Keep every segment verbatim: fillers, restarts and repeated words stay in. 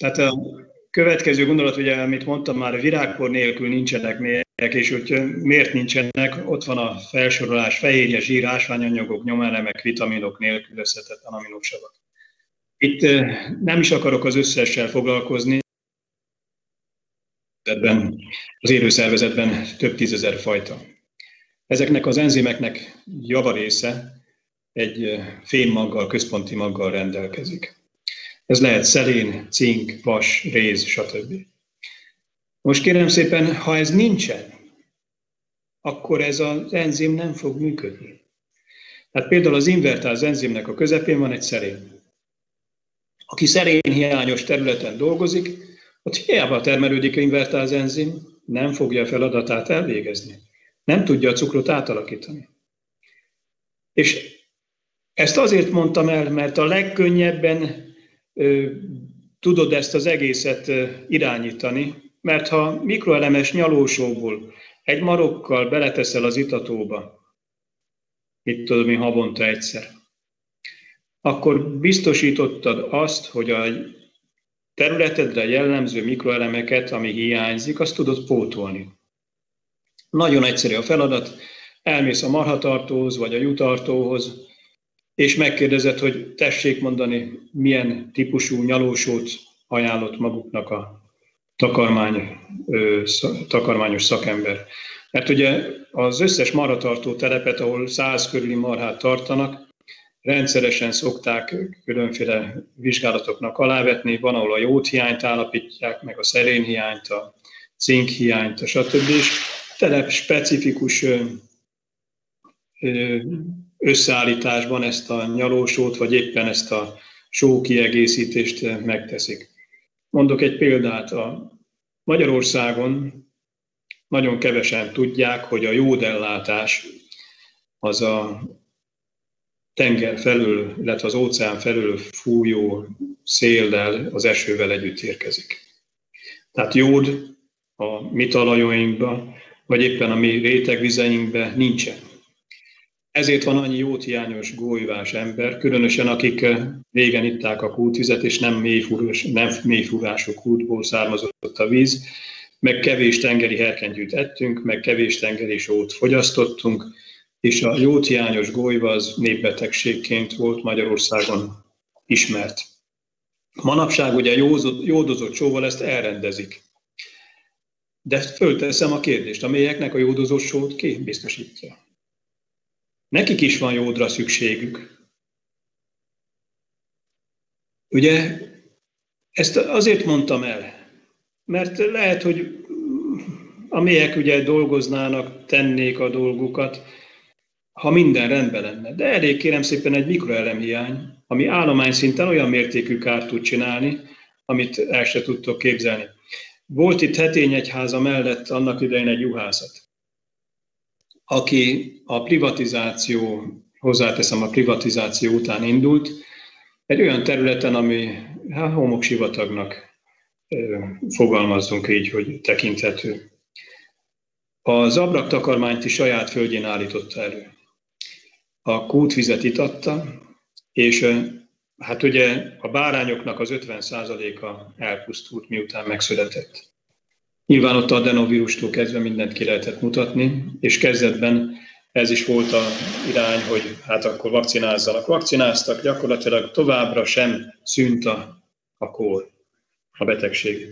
Tehát a következő gondolat, ugye, amit mondtam már, a virágpor nélkül nincsenek mélyek, és hogy miért nincsenek, ott van a felsorolás: fehérje, zsír, ásványanyagok, nyomelemek, vitaminok, nélkülözhetetlen aminosavak. Itt nem is akarok az összessel foglalkozni, az élőszervezetben több tízezer fajta. Ezeknek az enzimeknek javarésze egy fémmaggal, központi maggal rendelkezik. Ez lehet szelén, cink, vas, réz, stb. Most kérem szépen, ha ez nincsen, akkor ez az enzim nem fog működni. Hát például az invertáz enzimnek a közepén van egy szelén. Aki szerénhiányos területen dolgozik, ott hiába termelődik invertáz enzim, nem fogja a feladatát elvégezni. Nem tudja a cukrot átalakítani. És ezt azért mondtam el, mert a legkönnyebben ö, tudod ezt az egészet ö, irányítani, mert ha mikroelemes nyalósóból egy marokkal beleteszel az itatóba, itt tudom én havonta egyszer, akkor biztosítottad azt, hogy a területedre jellemző mikroelemeket, ami hiányzik, azt tudod pótolni. Nagyon egyszerű a feladat, elmész a marhatartóhoz vagy a jutartóhoz, és megkérdezed, hogy tessék mondani, milyen típusú nyalósót ajánlott maguknak a takarmány, ö, takarmányos szakember. Mert ugye az összes marhatartó telepet, ahol száz körüli marhát tartanak, rendszeresen szokták különféle vizsgálatoknak alávetni, van, ahol a jódhiányt állapítják, meg a szerénhiányt, a cinkhiányt, a stb. És telep specifikus összeállításban ezt a nyalósót, vagy éppen ezt a sókiegészítést megteszik. Mondok egy példát. A Magyarországon nagyon kevesen tudják, hogy a jódellátás az a tenger felül, illetve az óceán felül fújó széllel, az esővel együtt érkezik. Tehát jód a mi talajainkban, vagy éppen a mi rétegvizeinkben nincsen. Ezért van annyi jódhiányos gólyvás ember, különösen akik régen itták a kútvizet, és nem mélyfúrás, nem mélyfúrású kútból származott a víz, meg kevés tengeri herkentyűt ettünk, meg kevés tengeri sót fogyasztottunk, és a jódhiányos gólyva az népbetegségként volt Magyarországon ismert. Manapság ugye jódozott sóval ezt elrendezik. De fölteszem a kérdést, a mélyeknek a jódozott sót ki biztosítja? Nekik is van jódra szükségük. Ugye ezt azért mondtam el, mert lehet, hogy a mélyek ugye dolgoznának, tennék a dolgukat, ha minden rendben lenne. De elég kérem szépen egy mikroelemhiány, ami állomány szinten olyan mértékű kárt tud csinálni, amit el se tudtok képzelni. Volt itt Hetényegyháza mellett annak idején egy juhászat, aki a privatizáció, hozzáteszem, a privatizáció után indult, egy olyan területen, ami hát, homoksivatagnak fogalmazzunk így, hogy tekinthető. Az abraktakarmányt is saját földjén állította elő. A kútvizet itatta, és hát ugye a bárányoknak az ötven százaléka elpusztult, miután megszületett. Nyilván ott a adenovírustól kezdve mindent ki lehetett mutatni, és kezdetben ez is volt az irány, hogy hát akkor vakcinázzanak. Vakcináztak, gyakorlatilag továbbra sem szűnt a, a kór, a betegség.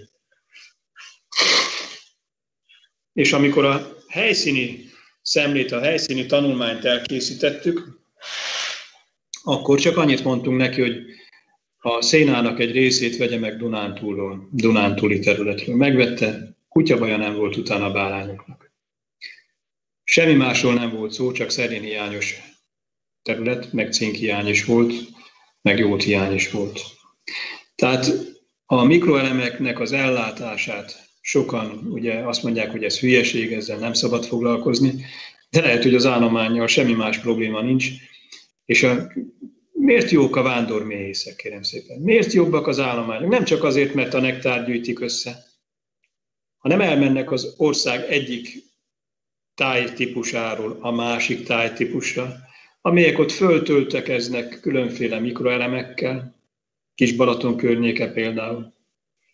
És amikor a helyszíni szemlét, a helyszíni tanulmányt elkészítettük, akkor csak annyit mondtunk neki, hogy a szénának egy részét vegye meg Dunántúlról, Dunántúli területről. Megvette, kutyabaja nem volt utána a bárányoknak. Semmi másról nem volt szó, csak szerénhiányos terület, meg cinkhiány is volt, meg jódhiány is volt. Tehát a mikroelemeknek az ellátását sokan ugye azt mondják, hogy ez hülyeség, ezzel nem szabad foglalkozni, de lehet, hogy az állománnyal semmi más probléma nincs. És a, miért jók a vándorméhészek, kérem szépen? Miért jobbak az állományok? Nem csak azért, mert a nektár gyűjtik össze, hanem elmennek az ország egyik tájtípusáról a másik tájtípusra, amelyek ott föltöltekeznek különféle mikroelemekkel, Kis Balaton környéke például.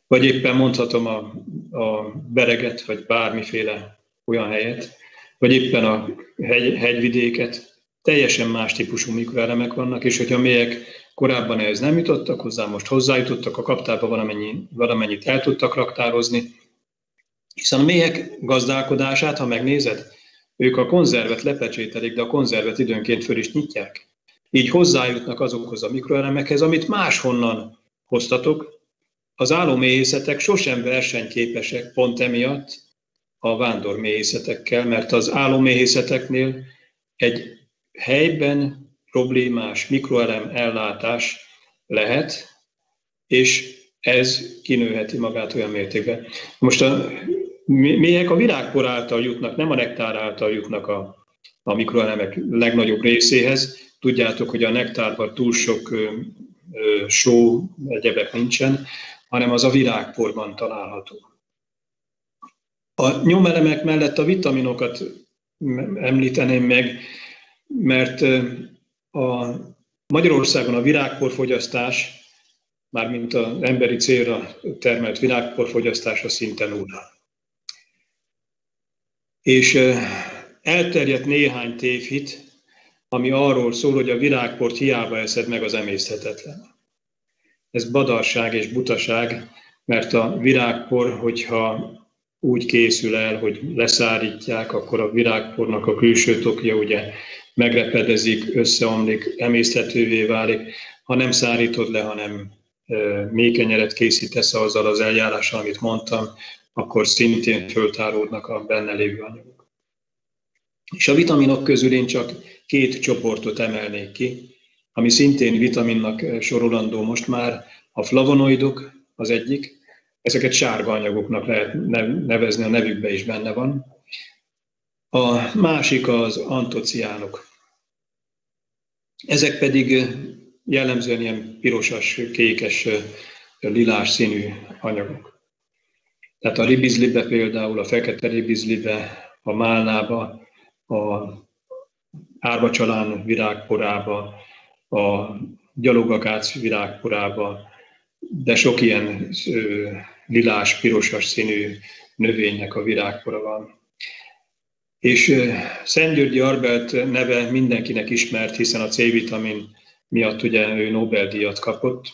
vagy éppen mondhatom a, a Bereget, vagy bármiféle olyan helyet, vagy éppen a hegy, hegyvidéket, teljesen más típusú mikroelemek vannak, és hogyha mélyek korábban ehhez nem jutottak hozzá, most hozzájutottak, a kaptárba valamennyi, valamennyit el tudtak raktározni, hiszen a mélyek gazdálkodását, ha megnézed, ők a konzervet lepecsételik, de a konzervet időnként föl is nyitják. Így hozzájutnak azokhoz a mikroelemekhez, amit máshonnan hoztatok. Az állóméhészetek sosem versenyképesek pont emiatt a vándorméhészetekkel, mert az állóméhészeteknél egy helyben problémás mikroelem ellátás lehet, és ez kinőheti magát olyan mértékben. Most a méhek a virágpor által jutnak, nem a nektár által jutnak a, a mikroelemek legnagyobb részéhez. Tudjátok, hogy a nektárban túl sok ö, ö, só, egyebek nincsen, hanem az a virágporban található. A nyomelemek mellett a vitaminokat említeném meg, mert a Magyarországon a virágporfogyasztás, mármint az emberi célra termelt virágporfogyasztása szinte nulla. És elterjedt néhány tévhit, ami arról szól, hogy a virágport hiába eszed meg, az emészthetetlen. Ez badarság és butaság, mert a virágpor, hogyha úgy készül el, hogy leszárítják, akkor a virágpornak a külső tokja ugye megrepedezik, összeomlik, emészthetővé válik. Ha nem szárítod le, hanem mély kenyeret készítesz azzal az eljárással, amit mondtam, akkor szintén föltáródnak a benne lévő anyagok. És a vitaminok közül én csak két csoportot emelnék ki, ami szintén vitaminnak sorolandó most már, a flavonoidok az egyik, ezeket sárga anyagoknak lehet nevezni, a nevükben is benne van. A másik az antociánok. Ezek pedig jellemzően ilyen pirosas, kékes, lilás színű anyagok. Tehát a ribizlibe például, a fekete ribizlibe, a málnába, a árvacsalán virágporába, a gyalogakác virágporába, de sok ilyen ö, lilás, pirosas színű növénynek a virágpora van. És ö, Szent-Györgyi Albert neve mindenkinek ismert, hiszen a C-vitamin miatt ugye ő Nobel-díjat kapott,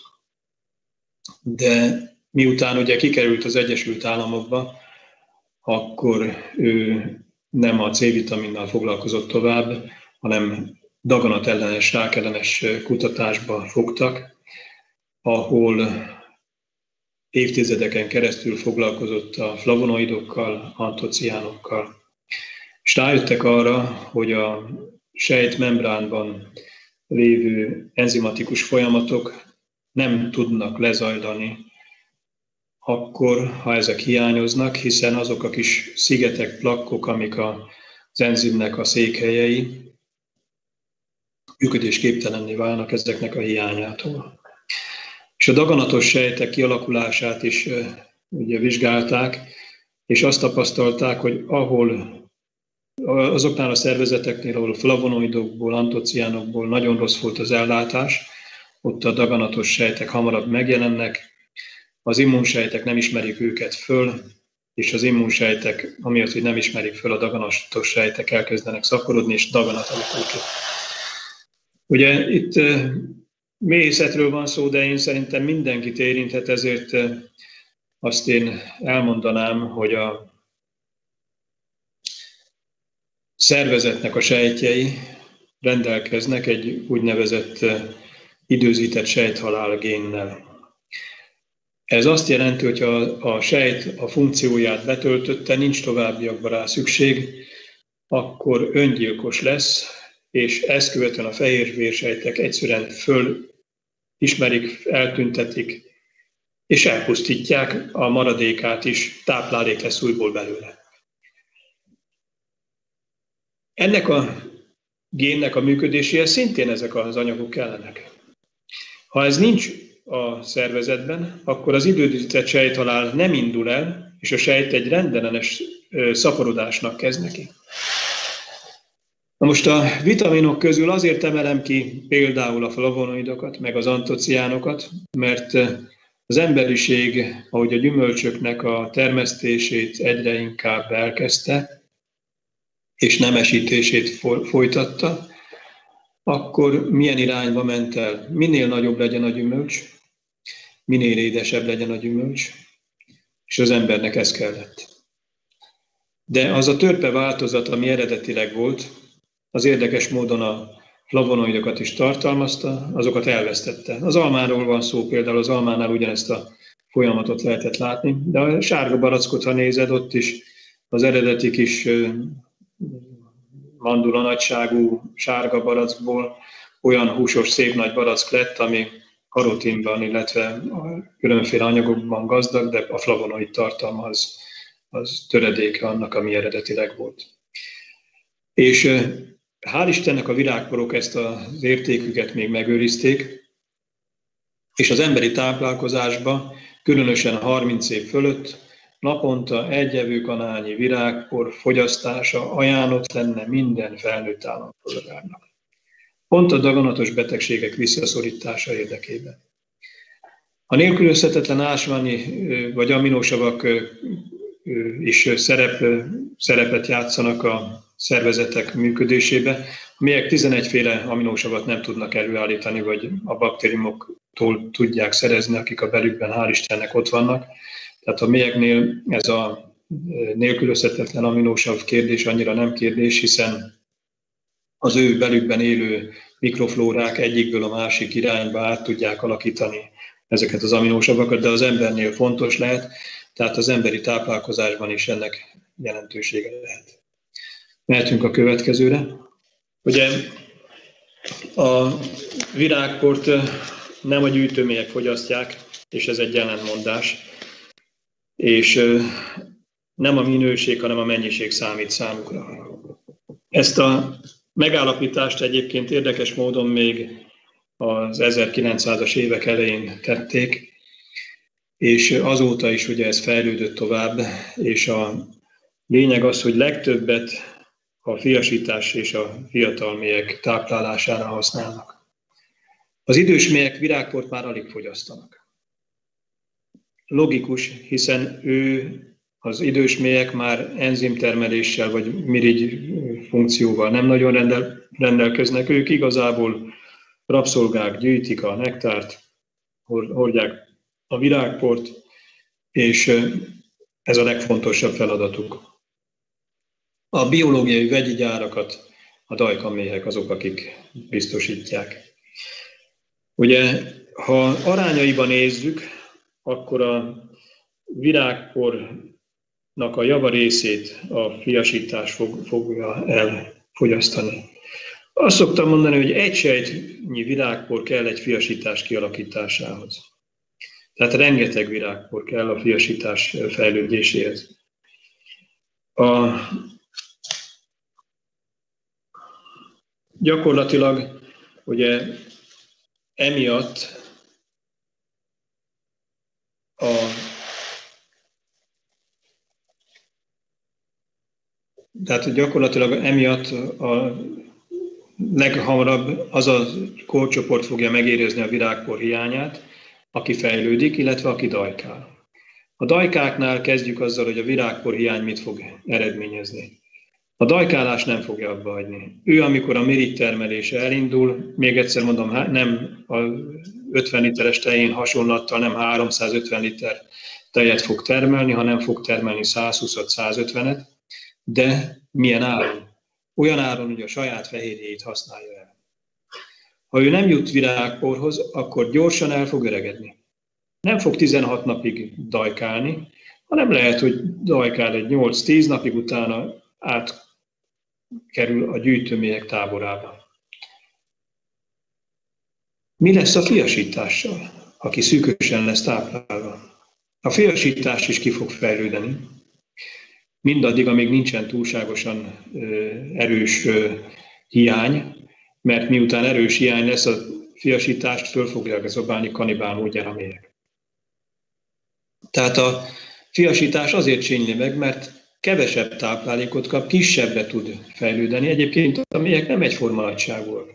de miután ugye kikerült az Egyesült Államokba, akkor ő nem a C-vitaminnal foglalkozott tovább, hanem daganatellenes, rákellenes kutatásba fogtak, ahol évtizedeken keresztül foglalkozott a flavonoidokkal, antociánokkal. És rájöttek arra, hogy a sejtmembránban lévő enzimatikus folyamatok nem tudnak lezajlani akkor, ha ezek hiányoznak, hiszen azok a kis szigetek, plakkok, amik az enzimnek a székhelyei, működésképtelenné válnak ezeknek a hiányától. És a daganatos sejtek kialakulását is ugye vizsgálták, és azt tapasztalták, hogy ahol azoknál a szervezeteknél, ahol flavonoidokból, antociánokból nagyon rossz volt az ellátás, ott a daganatos sejtek hamarabb megjelennek, az immunsejtek nem ismerik őket föl, és az immunsejtek, amiatt, hogy nem ismerik föl a daganatos sejtek, elkezdenek szaporodni, és daganat alakul ki. Ugye itt méhészetről van szó, de én szerintem mindenkit érinthet, ezért azt én elmondanám, hogy a szervezetnek a sejtjei rendelkeznek egy úgynevezett időzített sejthalál génnel. Ez azt jelenti, hogy ha a sejt a funkcióját betöltötte, nincs továbbiakban rá szükség, akkor öngyilkos lesz, és ezt követően a fehérvérsejtek egyszerűen fölismerik, eltüntetik, és elpusztítják a maradékát is, táplálék lesz újból belőle. Ennek a génnek a működéséhez szintén ezek az anyagok kellenek. Ha ez nincs a szervezetben, akkor az időzített sejthalál nem indul el, és a sejt egy rendellenes szaporodásnak kezd neki. Na most a vitaminok közül azért emelem ki például a flavonoidokat, meg az antociánokat, mert Az emberiség, ahogy a gyümölcsöknek a termesztését egyre inkább elkezdte, és nemesítését folytatta, akkor milyen irányba ment el? Minél nagyobb legyen a gyümölcs, minél édesebb legyen a gyümölcs, és az embernek ez kellett. De az a törpe változat, ami eredetileg volt, az érdekes módon a flavonoidokat is tartalmazta, azokat elvesztette. Az almáról van szó, például az almánál ugyanezt a folyamatot lehetett látni, de a sárga barackot, ha nézed, ott is az eredeti kis mandula nagyságú sárga barackból olyan húsos, szép nagy barack lett, ami karotinban, illetve különféle anyagokban gazdag, de a flavonoid tartalma az, az töredéke annak, ami eredetileg volt. És hál' Istennek a virágporok ezt az értéküket még megőrizték, és az emberi táplálkozásban, különösen harminc év fölött, naponta egy evőkanálnyi virágpor fogyasztása ajánlott lenne minden felnőtt állampolgárnak. Pont a daganatos betegségek visszaszorítása érdekében. A nélkülözhetetlen ásványi vagy aminósavak is szerep, szerepet játszanak a szervezetek működésébe, amelyek tizenegyféle aminósavat nem tudnak előállítani, vagy a baktériumoktól tudják szerezni, akik a belükben hál' Istennek ott vannak. Tehát a mélyeknél ez a nélkülözhetetlen aminósav kérdés annyira nem kérdés, hiszen az ő belükben élő mikroflórák egyikből a másik irányba át tudják alakítani ezeket az aminósavakat, de az embernél fontos lehet, tehát az emberi táplálkozásban is ennek jelentősége lehet. Mehetünk a következőre. Ugye a virágport nem a gyűjtőmélyek fogyasztják, és ez egy ellentmondás, és nem a minőség, hanem a mennyiség számít számukra. Ezt a megállapítást egyébként érdekes módon még az ezerkilencszázas évek elején tették, és azóta is ugye ez fejlődött tovább, és a lényeg az, hogy legtöbbet a fiasítás és a fiatal mélyek táplálására használnak. Az idős mélyek virágport már alig fogyasztanak. Logikus, hiszen ő, az idős mélyek már enzimtermeléssel vagy mirigy funkcióval nem nagyon rendel, rendelkeznek. Ők igazából rabszolgák, gyűjtik a nektárt, hordják a virágport, és ez a legfontosabb feladatuk. A biológiai vegyi gyárakat a dajkaméhek azok, akik biztosítják. Ugye, ha arányaiban nézzük, akkor a virágpornak a javarészét a fiasítás fog, fogja elfogyasztani. Azt szoktam mondani, hogy egy sejtnyi virágpor kell egy fiasítás kialakításához. Tehát rengeteg virágpor kell a fiasítás fejlődéséhez. A, gyakorlatilag ugye emiatt a tehát gyakorlatilag emiatt a leghamarabb az a korcsoport fogja megérezni a virágpor hiányát, aki fejlődik, illetve aki dajkál. A dajkáknál kezdjük azzal, hogy a virágpor hiány mit fog eredményezni. A dajkálás nem fogja abba hagyni. Ő, amikor a mirigy termelése elindul, még egyszer mondom, nem a ötven literes tején hasonlattal nem háromszázötven liter tejet fog termelni, hanem fog termelni százhúsz-százötvenet, de milyen áron? Olyan áron, hogy a saját fehérjét használja el. Ha ő nem jut virágporhoz, akkor gyorsan el fog öregedni. Nem fog tizenhat napig dajkálni, hanem lehet, hogy dajkál egy nyolc-tíz napig, utána átkerül a gyűjtőmélyek táborába. Mi lesz a fiasítással, aki szűkösen lesz táplálva? A fiasítás is ki fog fejlődeni. Mindaddig, amíg nincsen túlságosan erős hiány, mert miután erős hiány lesz, a fiasítást föl fogják szobálni kanibál módjára a mélyek. Tehát a fiasítás azért csényli meg, mert kevesebb táplálékot kap, kisebbre tud fejlődeni. Egyébként a mélyek nem egyforma nagyságúak.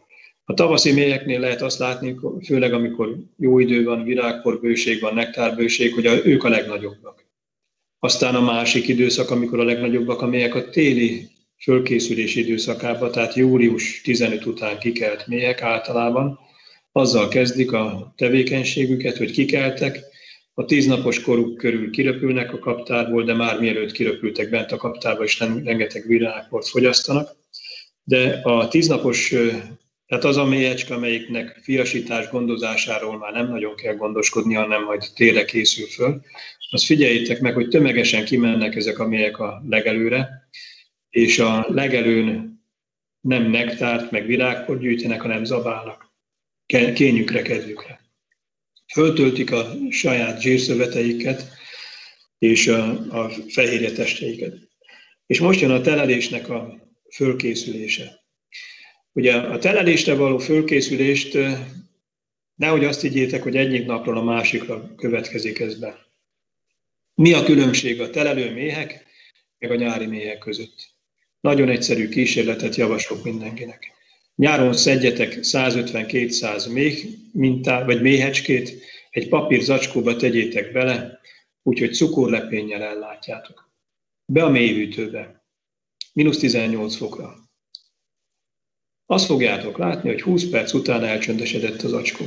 A tavaszi méheknél lehet azt látni, főleg amikor jó idő van, virágporbőség van, nektárbőség, hogy a, ők a legnagyobbak. Aztán a másik időszak, amikor a legnagyobbak a méhek, a téli fölkészülési időszakában, tehát július tizenötödike után kikelt méhek általában, azzal kezdik a tevékenységüket, hogy kikeltek, a tíznapos koruk körül kiröpülnek a kaptárból, de már mielőtt kiröpültek bent a kaptárba, és rengeteg virágport fogyasztanak. De a tíznapos, tehát az a méhecske, amelyiknek fiasítás gondozásáról már nem nagyon kell gondoskodni, hanem majd térre készül föl, azt figyeljétek meg, hogy tömegesen kimennek ezek a méhek a legelőre, és a legelőn nem nektárt, meg virágport gyűjtenek, hanem zabálnak kényükre, kedvükre. Föltöltik a saját zsírszöveteiket és a, a fehérje testjeiket. És most jön a telelésnek a fölkészülése. Ugye a telelésre való fölkészülést nehogy azt higgyétek, hogy egyik napról a másikra következik ez be. Mi a különbség a telelő méhek meg a nyári méhek között? Nagyon egyszerű kísérletet javaslok mindenkinek. Nyáron szedjetek százötven-kétszáz méh mintát, vagy méhecskét, egy papír zacskóba tegyétek bele, úgyhogy cukorlepénnyel ellátjátok. Be a mélyhűtőbe, mínusz tizennyolc fokra. Azt fogjátok látni, hogy húsz perc után elcsöndesedett az zacskó.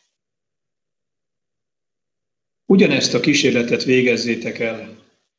Ugyanezt a kísérletet végezzétek el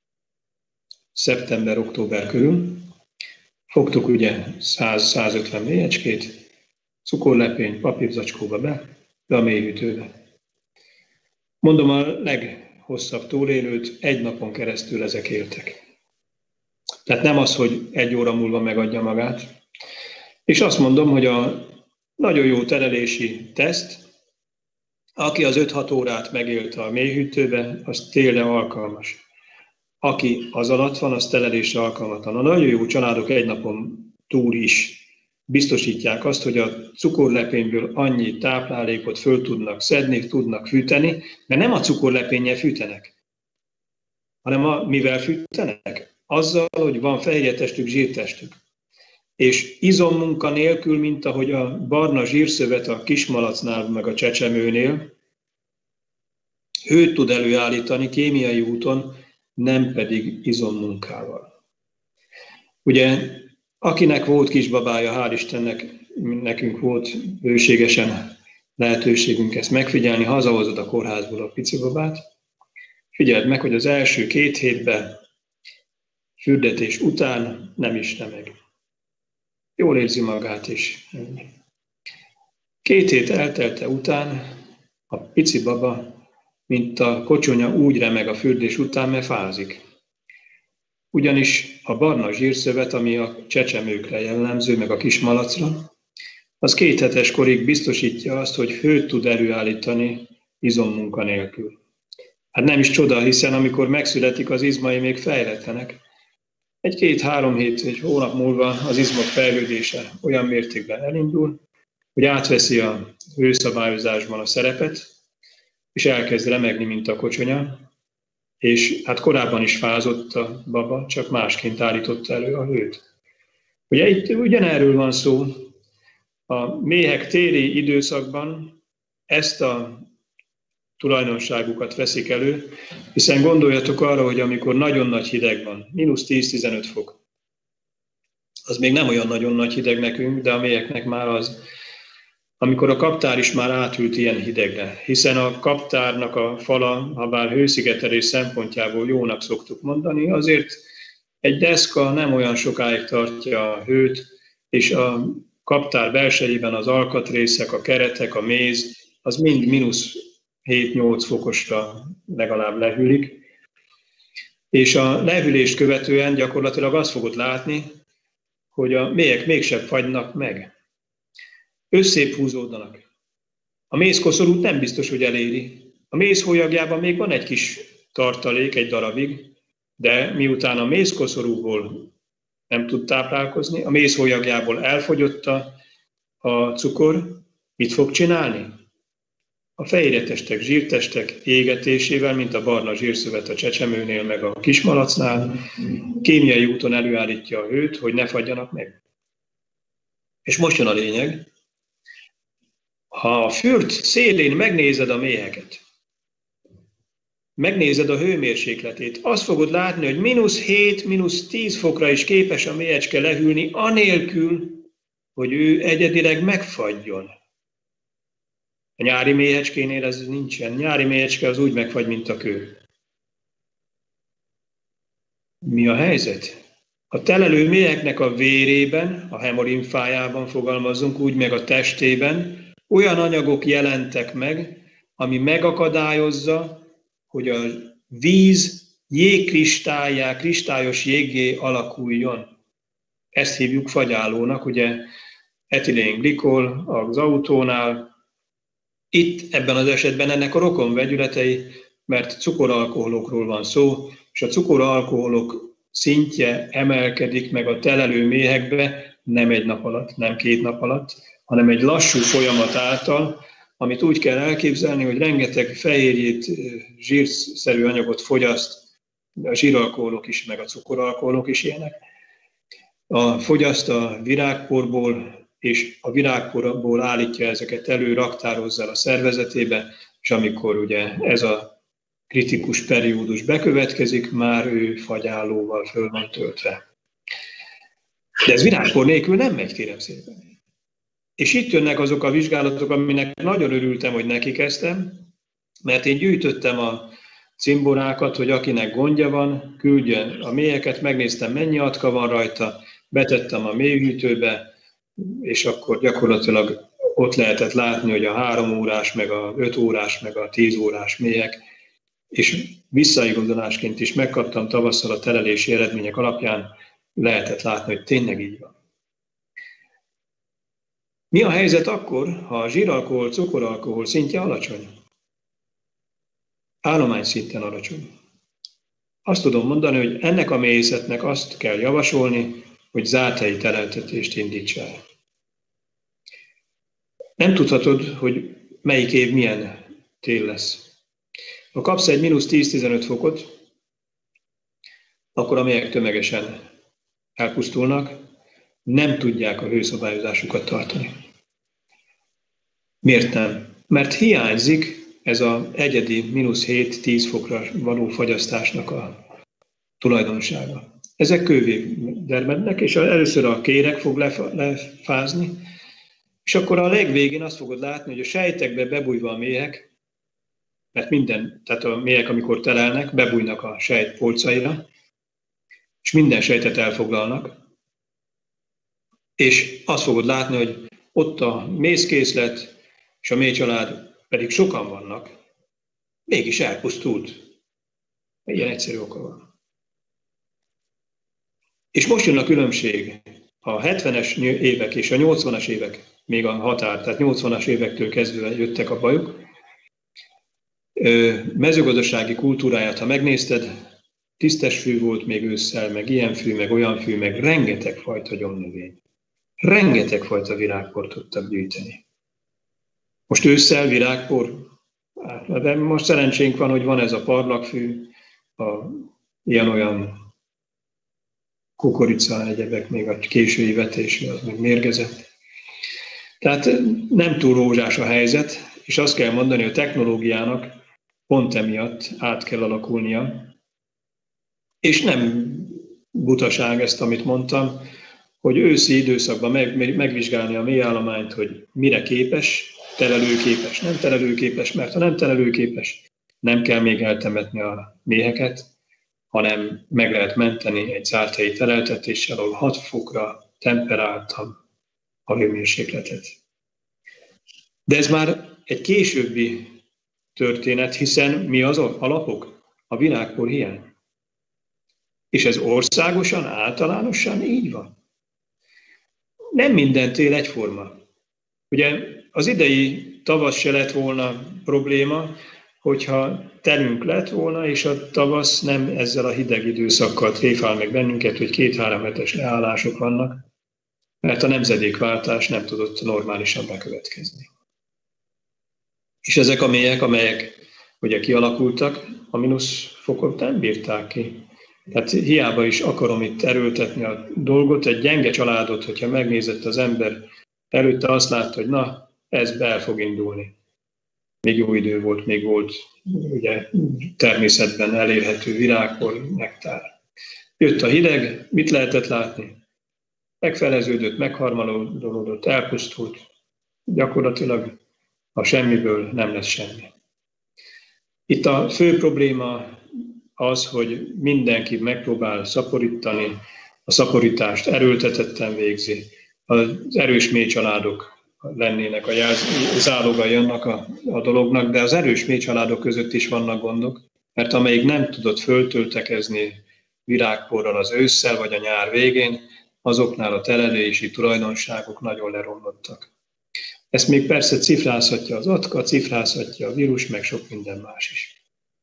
szeptember-október körül. Fogtok ugye száz-százötven méhecskét, cukorlepény, papírzacskóba be, be a mélyhűtőbe. Mondom, a leghosszabb túlélőt egy napon keresztül ezek éltek. Tehát nem az, hogy egy óra múlva megadja magát. És azt mondom, hogy a nagyon jó telelési teszt, aki az öt-hat órát megélte a mélyhűtőbe, az télre alkalmas. Aki az alatt van, az telelésre alkalmatlan. A nagyon jó családok egy napon túl is biztosítják azt, hogy a cukorlepényből annyi táplálékot föl tudnak szedni, tudnak fűteni, mert nem a cukorlepénnyel fűtenek, hanem a, mivel fűtenek? Azzal, hogy van fehérjetestük, zsírtestük. És izommunka nélkül, mint ahogy a barna zsírszövet a kismalacnál, meg a csecsemőnél, hőt tud előállítani kémiai úton, nem pedig izommunkával. Ugye, akinek volt kisbabája, hál' Istennek, nekünk volt bőségesen lehetőségünk ezt megfigyelni, hazahozod a kórházból a pici babát, figyeld meg, hogy az első két hétben fürdetés után nem is remeg. Jól érzi magát is. Két hét eltelte után a pici baba, mint a kocsonya, úgy remeg a fürdés után, mert fázik. Ugyanis a barna zsírszövet, ami a csecsemőkre jellemző, meg a kismalacra, az két hetes korig biztosítja azt, hogy hőt tud előállítani izommunka nélkül. Hát nem is csoda, hiszen amikor megszületik, az izmai még fejletlenek. Egy-két-három hét, egy hónap múlva az izmok fejlődése olyan mértékben elindul, hogy átveszi a hőszabályozásban a szerepet, és elkezd remegni, mint a kocsonya, és hát korábban is fázott a baba, csak másként állította elő a hőt. Ugye itt ugyanerről van szó, a méhek téli időszakban ezt a tulajdonságukat veszik elő, hiszen gondoljatok arra, hogy amikor nagyon nagy hideg van, mínusz tíz-tizenöt fok, az még nem olyan nagyon nagy hideg nekünk, de a méheknek már az, amikor a kaptár is már átült ilyen hidegre, hiszen a kaptárnak a fala, ha bár hőszigetelés szempontjából jónak szoktuk mondani, azért egy deszka nem olyan sokáig tartja a hőt, és a kaptár belsejében az alkatrészek, a keretek, a méz, az mind mínusz hét-nyolc fokosra legalább lehűlik. És a lehűlést követően gyakorlatilag azt fogod látni, hogy a méhek mégsem fagynak meg. Összébb húzódnak. A mézkoszorút nem biztos, hogy eléri. A mézhólyagjában még van egy kis tartalék, egy darabig, de miután a mézkoszorúból nem tud táplálkozni, a mézhólyagjából elfogyott a, a cukor, mit fog csinálni? A fehérjetestek, zsírtestek égetésével, mint a barna zsírszövet a csecsemőnél, meg a kismalacnál, kémiai úton előállítja a hőt, hogy ne fagyjanak meg. És most jön a lényeg, Ha a fürt szélén megnézed a méheket, megnézed a hőmérsékletét, azt fogod látni, hogy mínusz hét, mínusz tíz fokra is képes a méhecske lehűlni, anélkül, hogy ő egyedileg megfagyjon. A nyári méhecskénél ez nincsen. Nyári méhecske az úgy megfagy, mint a kő. Mi a helyzet? A telelő méheknek a vérében, a hemolimfájában fogalmazunk, úgy meg a testében olyan anyagok jelentek meg, ami megakadályozza, hogy a víz jégkristályá, kristályos jéggé alakuljon. Ezt hívjuk fagyálónak, ugye etilén-glikol az autónál. Itt ebben az esetben ennek a rokon vegyületei, mert cukoralkoholokról van szó, és a cukoralkoholok szintje emelkedik meg a telelő méhekbe nem egy nap alatt, nem két nap alatt, hanem egy lassú folyamat által, amit úgy kell elképzelni, hogy rengeteg fehérjét, zsírszerű anyagot fogyaszt, a zsíralkoholok is, meg a cukoralkoholok is ilyenek. A fogyaszt a virágporból, és a virágporból állítja ezeket elő, raktározza el a szervezetébe, és amikor ugye ez a kritikus periódus bekövetkezik, már ő fagyálóval föl van töltve. De ez virágpor nélkül nem megy, kérem szépen. És itt jönnek azok a vizsgálatok, aminek nagyon örültem, hogy neki kezdtem, mert én gyűjtöttem a cimborákat, hogy akinek gondja van, küldjön a méheket, megnéztem, mennyi atka van rajta, betettem a méhhűtőbe, és akkor gyakorlatilag ott lehetett látni, hogy a három órás, meg a öt órás, meg a tíz órás méhek, és visszaigazolásként is megkaptam tavasszal a telelési eredmények alapján, lehetett látni, hogy tényleg így van. Mi a helyzet akkor, ha a zsíralkohol, cukoralkohol szintje alacsony? Állomány szinten alacsony. Azt tudom mondani, hogy ennek a méhészetnek azt kell javasolni, hogy zárt helyi tereltetést indíts el. Nem tudhatod, hogy melyik év milyen tél lesz. Ha kapsz egy mínusz tíz-tizenöt fokot, akkor a méhek tömegesen elpusztulnak, nem tudják a hőszabályozásukat tartani. Miért nem? Mert hiányzik ez az egyedi mínusz hét-tíz fokra való fagyasztásnak a tulajdonsága. Ezek kővé dermednek, és először a kéreg fog lefázni, és akkor a legvégén azt fogod látni, hogy a sejtekbe bebújva a méhek, mert minden, tehát a méhek, amikor telelnek, bebújnak a sejt polcaira, és minden sejtet elfoglalnak, és azt fogod látni, hogy ott a mézkészlet, és a méhcsalád pedig sokan vannak, mégis elpusztult. Ilyen egyszerű oka van. És most jön a különbség. A hetvenes évek és a nyolcvanas évek, még a határ, tehát nyolcvanas évektől kezdve jöttek a bajok. Mezőgazdasági kultúráját, ha megnézted, tisztes fű volt még ősszel, meg ilyen fű, meg olyan fű, meg rengeteg fajta gyomnövény. Rengeteg fajta virágport tudtak gyűjteni. Most ősszel virágpor, de most szerencsénk van, hogy van ez a parlagfű, a ilyen-olyan kukorica, egyebek, még a késői vetésű, az meg mérgezett. Tehát nem túl rózsás a helyzet, és azt kell mondani, hogy a technológiának pont emiatt át kell alakulnia. És nem butaság ezt, amit mondtam, hogy őszi időszakban meg, megvizsgálni a méhállományt, hogy mire képes, telelőképes, nem telelőképes, mert ha nem telelőképes, nem kell még eltemetni a méheket, hanem meg lehet menteni egy zárt helyi teleltetéssel, ahol hat fokra temperáltam a hőmérsékletet. De ez már egy későbbi történet, hiszen mi az alapok? A virágpor hiány. És ez országosan, általánosan így van. Nem minden tél egyforma. Ugye az idei tavasz se lett volna probléma, hogyha telünk lett volna, és a tavasz nem ezzel a hideg időszakkal tréfál meg bennünket, hogy két-három hetes leállások vannak, mert a nemzedékváltás nem tudott normálisan bekövetkezni. És ezek a méhek, amelyek ugye kialakultak, a mínusz fokot nem bírták ki. Tehát hiába is akarom itt erőltetni a dolgot, egy gyenge családot, hogyha megnézett az ember, előtte azt látta, hogy na, ez el fog indulni. Még jó idő volt, még volt ugye, természetben elérhető virágpor, nektár. Jött a hideg, mit lehetett látni? Megfeleződött, megharmadolódott, elpusztult. Gyakorlatilag a semmiből nem lesz semmi. Itt a fő probléma az, hogy mindenki megpróbál szaporítani, a szaporítást erőltetetten végzi. Az erős mély családok lennének a zálogai annak a, a dolognak, de az erős mély családok között is vannak gondok, mert amelyik nem tudott föltöltekezni virágporral az ősszel vagy a nyár végén, azoknál a telelési tulajdonságok nagyon leromlottak. Ezt még persze cifrázhatja az atka, cifrázhatja a vírus, meg sok minden más is.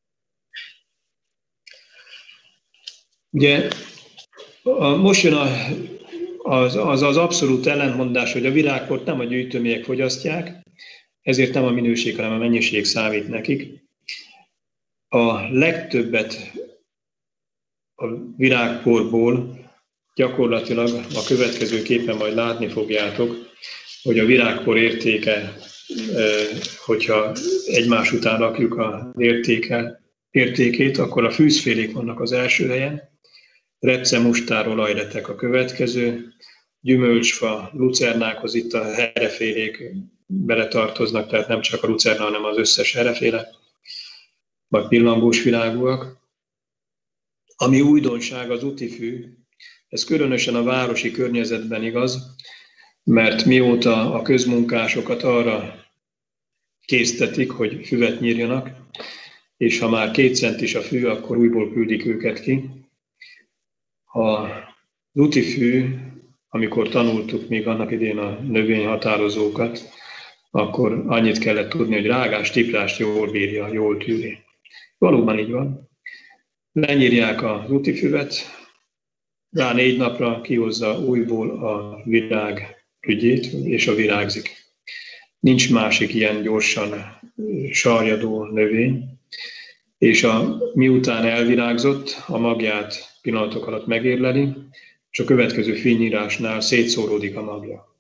Ugye most jön a, az, az, az abszolút ellentmondás, hogy a virágport nem a gyűjtőmények fogyasztják, ezért nem a minőség, hanem a mennyiség számít nekik. A legtöbbet a virágporból gyakorlatilag a következő képen majd látni fogjátok, hogy a virágpor értéke, hogyha egymás után rakjuk az értéke, értékét, akkor a fűzfélék vannak az első helyen, repce, mustár, olajretek a következő, gyümölcsfa, lucernákhoz itt a herefélék beletartoznak, tehát nem csak a lucerna, hanem az összes hereféle, vagy pillangós virágúak. Ami újdonság az utifű, ez különösen a városi környezetben igaz, mert mióta a közmunkásokat arra késztetik, hogy füvet nyírjanak, és ha már két centis a fű, akkor újból küldik őket ki. Az utifű, amikor tanultuk még annak idén a növényhatározókat, akkor annyit kellett tudni, hogy rágás, tiprást jól bírja, jól tűri. Valóban így van. Lenyírják az utifűvet, rá négy napra kihozza újból a virág ügyét, és a virágzik. Nincs másik ilyen gyorsan sarjadó növény, és a, miután elvirágzott, a magját pillanatok alatt megérleli, és a következő fényírásnál szétszóródik a magja.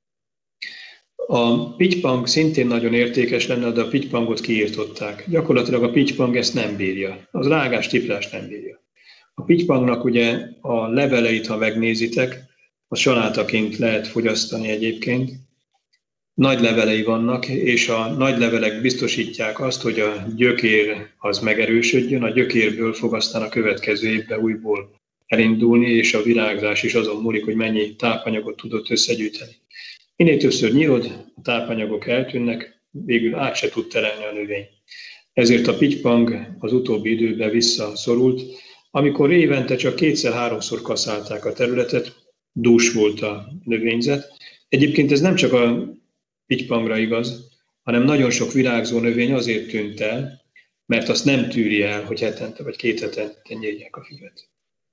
A pitypang szintén nagyon értékes lenne, de a pitypangot kiírtották. Gyakorlatilag a pitypang ezt nem bírja, az rágás, tiprást nem bírja. A pitypangnak ugye a leveleit, ha megnézitek, a salátaként lehet fogyasztani egyébként. Nagy levelei vannak, és a nagy levelek biztosítják azt, hogy a gyökér az megerősödjön, a gyökérből fog aztán a következő évben újból elindulni, és a virágzás is azon múlik, hogy mennyi tápanyagot tudott összegyűjteni. Minél többször nyírod, a tápanyagok eltűnnek, végül át se tud terelni a növény. Ezért a pitypang az utóbbi időben visszaszorult. Amikor évente csak kétszer-háromszor kaszálták a területet, dús volt a növényzet. Egyébként ez nem csak a pitypangra igaz, hanem nagyon sok virágzó növény azért tűnt el, mert azt nem tűri el, hogy hetente vagy két hetente nyírják a füvet.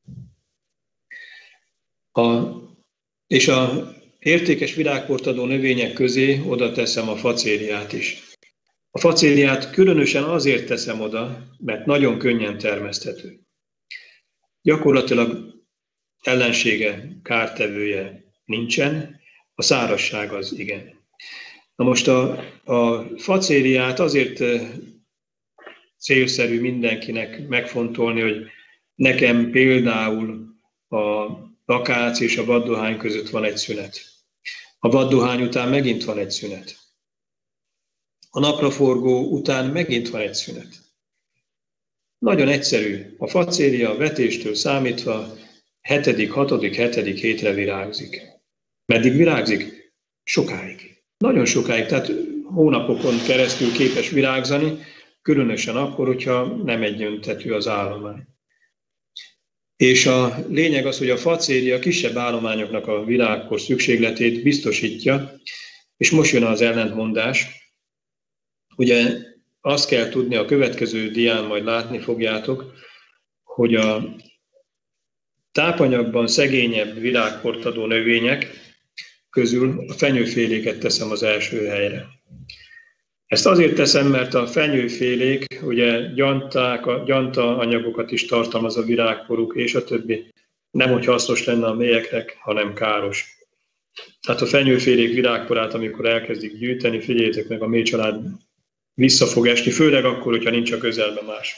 A, és a értékes virágport adó növények közé oda teszem a facériát is. A facériát különösen azért teszem oda, mert nagyon könnyen termeszthető. Gyakorlatilag ellensége, kártevője nincsen, a szárazság az igen. Na most a, a facériát azért célszerű mindenkinek megfontolni, hogy nekem például a akác és a vaddohány között van egy szünet. A vaddohány után megint van egy szünet. A napraforgó után megint van egy szünet. Nagyon egyszerű. A facéria a vetéstől számítva hetedik, hatodik, hetedik hétre virágzik. Meddig virágzik? Sokáig. Nagyon sokáig, tehát hónapokon keresztül képes virágzani, különösen akkor, hogyha nem egyöntetű az állomány. És a lényeg az, hogy a facéria kisebb állományoknak a virágkor szükségletét biztosítja, és most jön az ellentmondás. Ugye azt kell tudni, a következő dián majd látni fogjátok, hogy a tápanyagban szegényebb virágport adó növények közül a fenyőféléket teszem az első helyre. Ezt azért teszem, mert a fenyőfélék ugye gyanták, gyanta anyagokat is tartalmaz a virágporuk, és a többi. Nem, hogy hasznos lenne a mélyeknek, hanem káros. Tehát a fenyőfélék virágporát, amikor elkezdik gyűjteni, figyeljétek meg, a mély család vissza fog esni, főleg akkor, hogyha nincs a közelben más.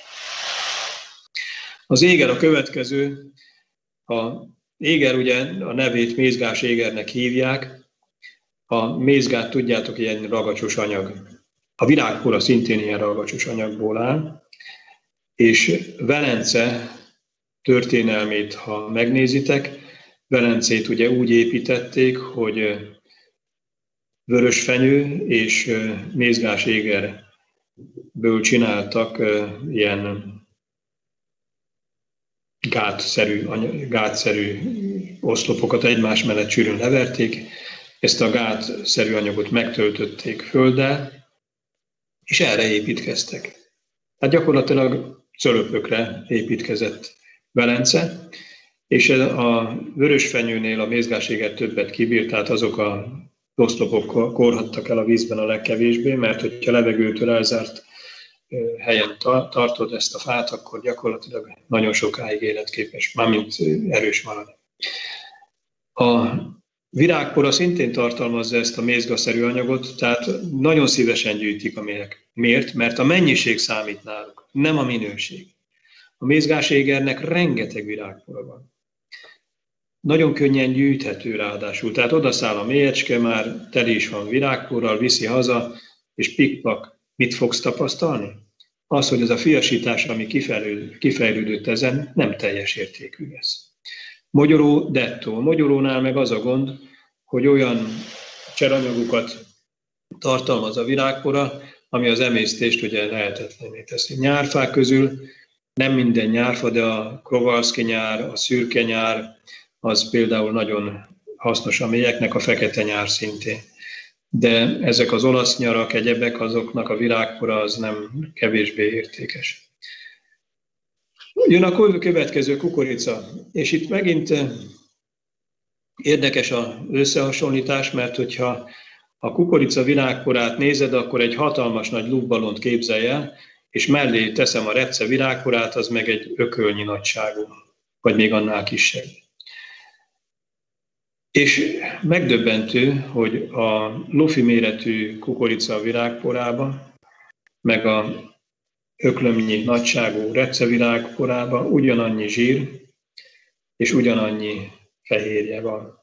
Az éger a következő. A éger ugye a nevét mézgás égernek hívják. A mézgát, tudjátok, ilyen ragacsos anyag. A virágpora szintén ilyen ragacsos anyagból áll. És Velence történelmét, ha megnézitek, Velencét ugye úgy építették, hogy vörösfenyő és mézgás égerből csináltak ilyen gátszerű, gátszerű oszlopokat, egymás mellett sűrűn leverték, ezt a gátszerű anyagot megtöltötték földdel, és erre építkeztek. Tehát gyakorlatilag cölöpökre építkezett Velence, és a vörösfenyőnél a mézgáséget többet kibírt, tehát azok a oszlopok korhattak el a vízben a legkevésbé, mert hogyha levegőtől elzárt helyen tartod ezt a fát, akkor gyakorlatilag nagyon sokáig életképes, mármint erős marad. A virágpora szintén tartalmazza ezt a mézgaszerű anyagot, tehát nagyon szívesen gyűjtik a méhek. Miért? Mert a mennyiség számít náluk, nem a minőség. A mézgáségernek rengeteg virágpora van. Nagyon könnyen gyűjthető ráadásul, tehát odaszáll a méhecske, már teli is van virágporral, viszi haza, és pikpak, mit fogsz tapasztalni? Az, hogy ez a fiasítás, ami kifejlődött ezen, nem teljes értékű lesz. Mogyoró dettó. Mogyorónál meg az a gond, hogy olyan cseranyagokat tartalmaz a virágpora, ami az emésztést ugye lehetetlenné teszi. Nyárfák közül nem minden nyárfa, de a Kowalski nyár, a szürke nyár, az például nagyon hasznos a méheknek, a fekete nyár szintén. De ezek az olasz nyarak, egyebek, azoknak a virágpora az nem kevésbé értékes. Jön a következő kukorica, és itt megint érdekes az összehasonlítás, mert hogyha a kukorica virágporát nézed, akkor egy hatalmas nagy luftballont képzelj el, és mellé teszem a repce virágporát, az meg egy ökölnyi nagyságú, vagy még annál kisebb. És megdöbbentő, hogy a lufi méretű kukorica virágporába, meg a öklömnyi nagyságú repce virágporába ugyanannyi zsír és ugyanannyi fehérje van.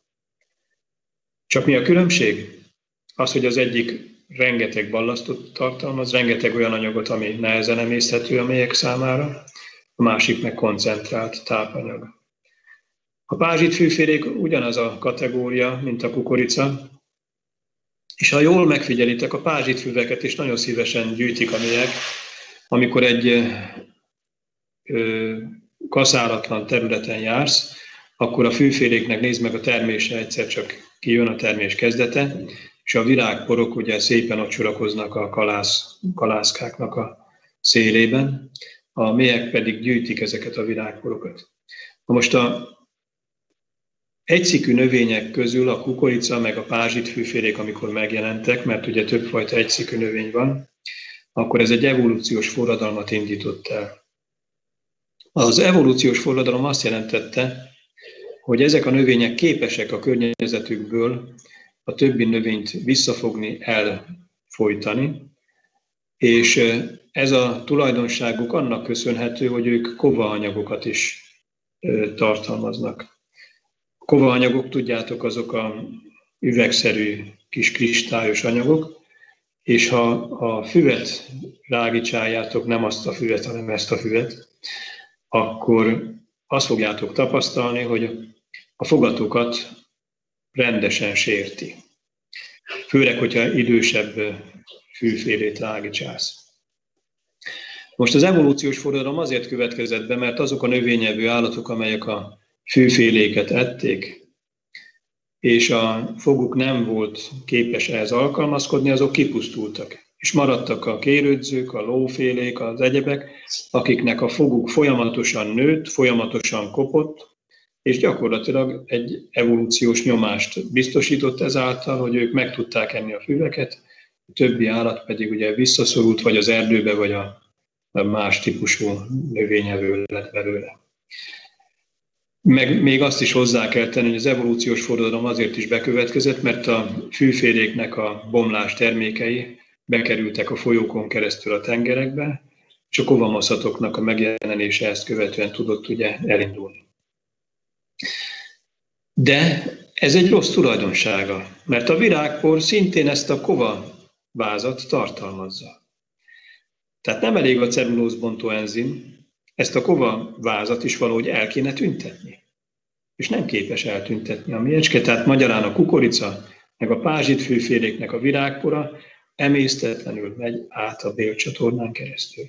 Csak mi a különbség? Az, hogy az egyik rengeteg ballasztot tartalmaz, rengeteg olyan anyagot, ami nehezen emészthető a méhek számára, a másik meg koncentrált tápanyag. A pázsitfűfélék ugyanaz a kategória, mint a kukorica, és ha jól megfigyelitek, a pázsitfüveket is nagyon szívesen gyűjtik a méhek, amikor egy ö, kaszálatlan területen jársz, akkor a fűféléknek nézd meg a termése, egyszer csak kijön a termés kezdete, és a virágporok ugye szépen ott sorakoznak a kalász, kalászkáknak a szélében, a méhek pedig gyűjtik ezeket a virágporokat. Na most a egyszikű növények közül a kukorica meg a pázsitfűfélék, amikor megjelentek, mert ugye többfajta egyszikű növény van, akkor ez egy evolúciós forradalmat indított el. Az evolúciós forradalom azt jelentette, hogy ezek a növények képesek a környezetükből a többi növényt visszafogni, elfojtani, és ez a tulajdonságuk annak köszönhető, hogy ők kovaanyagokat is tartalmaznak. A kovaanyagok, tudjátok, azok a üvegszerű kis kristályos anyagok, és ha a füvet rágicsáljátok, nem azt a füvet, hanem ezt a füvet, akkor azt fogjátok tapasztalni, hogy a fogatokat rendesen sérti. Főleg, hogyha idősebb fűfélét rágicsálsz. Most az evolúciós forradalom azért következett be, mert azok a növényevő állatok, amelyek a fűféléket ették, és a foguk nem volt képes ehhez alkalmazkodni, azok kipusztultak. És maradtak a kérődzők, a lófélék, az egyebek, akiknek a foguk folyamatosan nőtt, folyamatosan kopott, és gyakorlatilag egy evolúciós nyomást biztosított ezáltal, hogy ők meg tudták enni a füveket, a többi állat pedig ugye visszaszorult, vagy az erdőbe, vagy a más típusú növényevő lett belőle. Meg még azt is hozzá kell tenni, hogy az evolúciós forradalom azért is bekövetkezett, mert a fűféléknek a bomlás termékei bekerültek a folyókon keresztül a tengerekbe, és a kovamaszatoknak a megjelenése ezt követően tudott ugye elindulni. De ez egy rossz tulajdonsága, mert a virágpor szintén ezt a kova vázat tartalmazza. Tehát nem elég a cellulózbontó enzim, ezt a kova vázat is valahogy el kéne tüntetni. És nem képes eltüntetni a méhecske, tehát magyarán a kukorica, meg a pázsitfűféléknek a virágpora emésztetlenül megy át a bélcsatornán keresztül.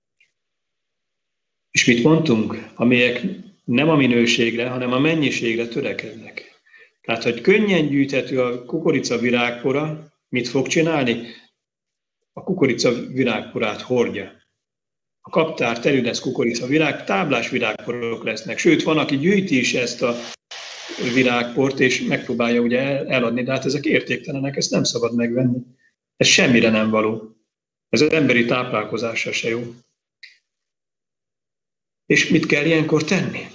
És mit mondtunk? A méhek nem a minőségre, hanem a mennyiségre törekednek. Tehát, hogy könnyen gyűjthető a kukorica virágpora, mit fog csinálni? A kukorica virágporát hordja. A kaptár telű lesz kukorica virág, táblás virágporok lesznek. Sőt, van, aki gyűjti is ezt a virágport, és megpróbálja ugye eladni, de hát ezek értéktelenek, ezt nem szabad megvenni. Ez semmire nem való. Ez az emberi táplálkozásra se jó. És mit kell ilyenkor tenni?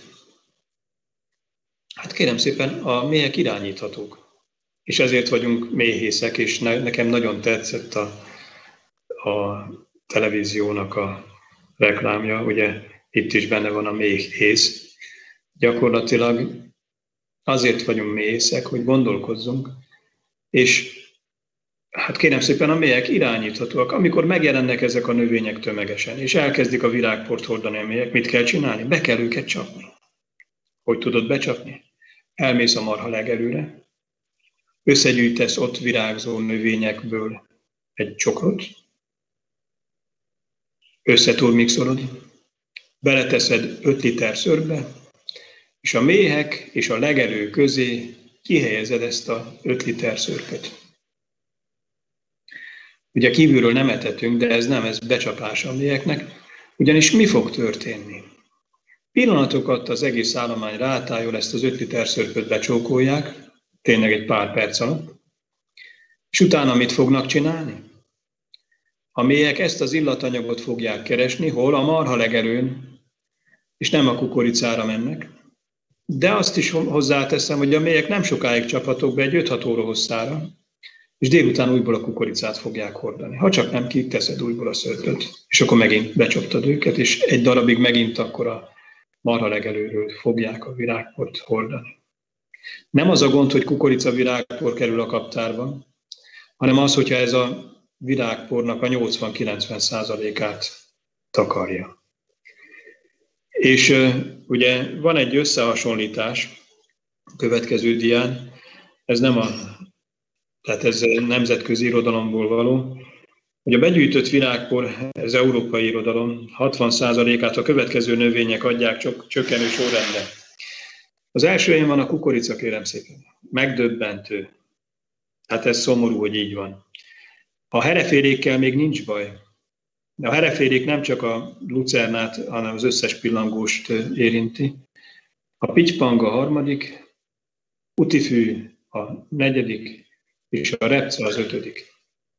Hát kérem szépen, a méhek irányíthatók. És ezért vagyunk méhészek, és nekem nagyon tetszett a, a televíziónak a reklámja, ugye itt is benne van a méhész. Gyakorlatilag azért vagyunk méhészek, hogy gondolkozzunk, és hát kérem szépen, a méhek irányíthatóak. Amikor megjelennek ezek a növények tömegesen, és elkezdik a virágport hordani a méhek, mit kell csinálni? Be kell őket csapni. Hogy tudod becsapni? Elmész a marha legelőre, összegyűjtesz ott virágzó növényekből egy csokrot, összeturmixolod, beleteszed öt liter szörbe, és a méhek és a legelő közé kihelyezed ezt a öt liter szörpöt. Ugye kívülről nem etetünk, de ez nem, ez becsapás a méheknek, ugyanis mi fog történni? Pillanatokat az egész állomány rátájol, ezt az öt liter szörpöt becsókolják, tényleg egy pár perc alatt, és utána mit fognak csinálni? A méhek ezt az illatanyagot fogják keresni, hol? A marha legelőn, és nem a kukoricára mennek. De azt is hozzáteszem, hogy a méhek nem sokáig csaphatók be egy öt-hat óra hosszára, és délután újból a kukoricát fogják hordani. Ha csak nem kiteszed újból a szörpöt, és akkor megint becsaptad őket, és egy darabig megint akkor a marha legelőről fogják a virágport hordani. Nem az a gond, hogy kukorica virágpor kerül a kaptárban, hanem az, hogyha ez a virágpornak a nyolcvan-kilencven százalékát takarja. És uh, ugye van egy összehasonlítás a következő dián, ez nem a, tehát ez nemzetközi irodalomból való, hogy a begyűjtött virágpor, ez európai irodalom, hatvan százalékát a következő növények adják csak csökkenő sorrendben. Az első helyen van a kukorica, kérem szépen. Megdöbbentő. Hát ez szomorú, hogy így van. A herefélékkel még nincs baj. De a herefélék nem csak a lucernát, hanem az összes pillangóst érinti. A pitypang a harmadik, utifű a negyedik, és a repce az ötödik.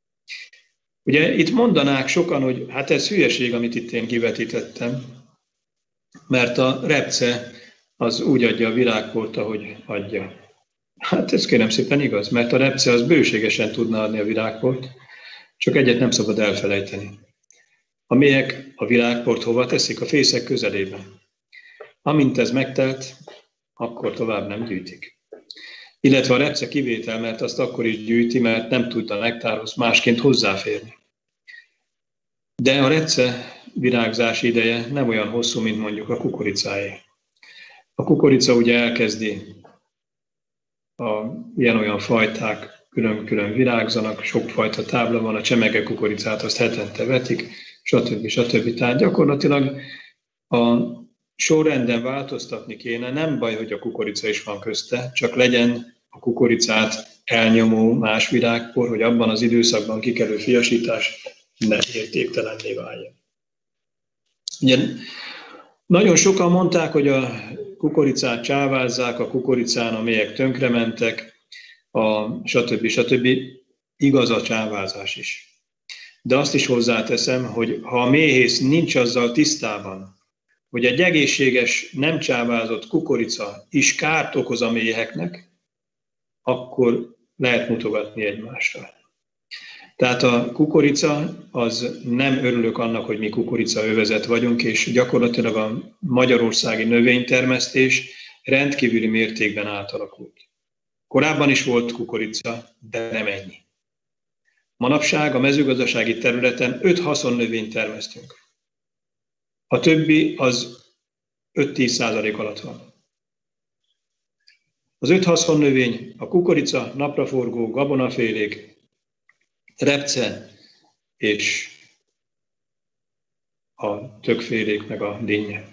Ugye itt mondanák sokan, hogy hát ez hülyeség, amit itt én kivetítettem, mert a repce az úgy adja a virágport, ahogy adja. Hát ez kérem szépen igaz, mert a repce az bőségesen tudna adni a virágport, csak egyet nem szabad elfelejteni. A méhek a virágport hova teszik? A fészek közelében. Amint ez megtelt, akkor tovább nem gyűjtik. Illetve a repce kivétel, mert azt akkor is gyűjti, mert nem tud a nektárhoz másként hozzáférni. De a repce virágzási ideje nem olyan hosszú, mint mondjuk a kukoricáé. A kukorica ugye elkezdi, a ilyen-olyan fajták külön-külön virágzanak, sokfajta tábla van, a csemege kukoricát azt hetente vetik, stb. stb. Tehát gyakorlatilag a sorrenden változtatni kéne, nem baj, hogy a kukorica is van közte, csak legyen a kukoricát elnyomó más virágpor, hogy abban az időszakban kikerül fiasítás ne értéktelenné váljon. Ugye, nagyon sokan mondták, hogy a kukoricát csávázzák, a kukoricán a méhek tönkrementek, a stb. stb. Igaz a csávázás is. De azt is hozzáteszem, hogy ha a méhész nincs azzal tisztában, hogy egy egészséges, nem csávázott kukorica is kárt okoz a méheknek, akkor lehet mutogatni egymásra. Tehát a kukorica, az nem örülök annak, hogy mi kukorica övezet vagyunk, és gyakorlatilag a magyarországi növénytermesztés rendkívüli mértékben átalakult. Korábban is volt kukorica, de nem ennyi. Manapság a mezőgazdasági területen öt haszonnövényt termesztünk. A többi az öt-tíz százalék alatt van. Az öt haszonnövény a kukorica, napraforgó, gabonafélék, repce és a többfélék meg a dinnye.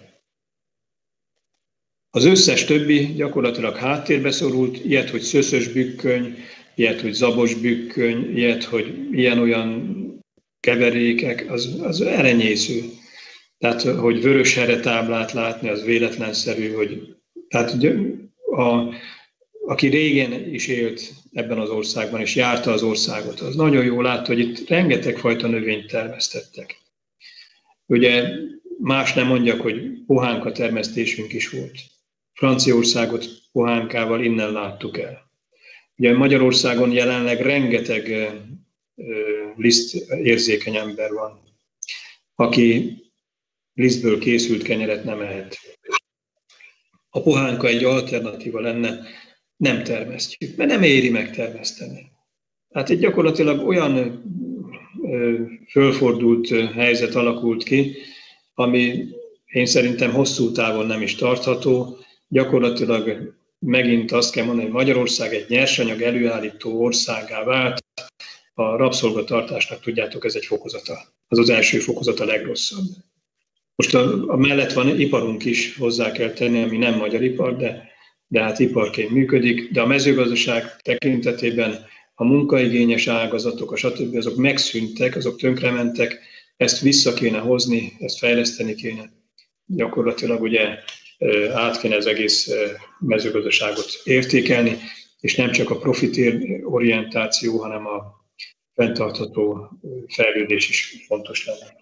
Az összes többi gyakorlatilag háttérbe szorult, ilyet, hogy szöszös bükköny, ilyet, hogy zabos bükköny, ilyet, hogy ilyen-olyan keverékek, az, az elenyésző. Tehát, hogy vörös heretáblát látni, az véletlenszerű, hogy tehát a, aki régen is élt ebben az országban, és járta az országot, az nagyon jól látta, hogy itt rengeteg fajta növényt termesztettek. Ugye más nem mondjak, hogy pohánka termesztésünk is volt. Franciaországot pohánkával innen láttuk el. Ugye Magyarországon jelenleg rengeteg liszt érzékeny ember van, aki lisztből készült kenyeret nem ehet. A pohánka egy alternatíva lenne, nem termesztjük, mert nem éri megtermeszteni. Hát itt gyakorlatilag olyan fölfordult helyzet alakult ki, ami én szerintem hosszú távon nem is tartható. Gyakorlatilag megint azt kell mondani, hogy Magyarország egy nyersanyag előállító országgá vált. A rabszolgatartásnak, tudjátok, ez egy fokozata. Az az első fokozata, a legrosszabb. Most a, a mellett van iparunk is, hozzá kell tenni, ami nem magyar ipar, de, de hát iparként működik. De a mezőgazdaság tekintetében a munkaigényes ágazatok, a stb. Azok megszűntek, azok tönkrementek, ezt vissza kéne hozni, ezt fejleszteni kéne. Gyakorlatilag ugye át kéne az egész mezőgazdaságot értékelni, és nem csak a profitorientáció, hanem a fenntartható fejlődés is fontos lenne.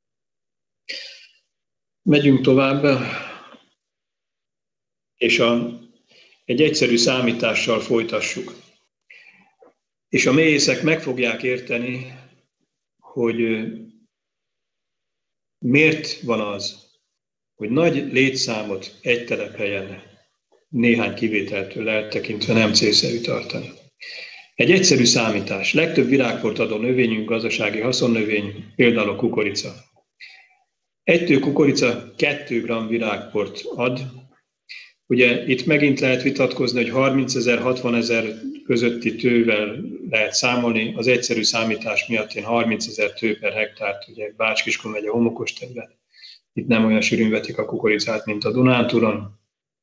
Megyünk tovább, és a, egy egyszerű számítással folytassuk. És a méhészek meg fogják érteni, hogy miért van az, hogy nagy létszámot egy telephelyen néhány kivételtől eltekintve nem célszerű tartani. Egy egyszerű számítás. Legtöbb virágport adó növényünk gazdasági haszonnövény, például a kukorica. Egy tő kukorica kettő gramm virágport ad. Ugye itt megint lehet vitatkozni, hogy harmincezer, hatvanezer közötti tővel lehet számolni. Az egyszerű számítás miatt én harmincezer tő per hektárt, ugye Bács-Kiskun megye homokos terület. Itt nem olyan sűrűn vetik a kukoricát, mint a Dunántúlon.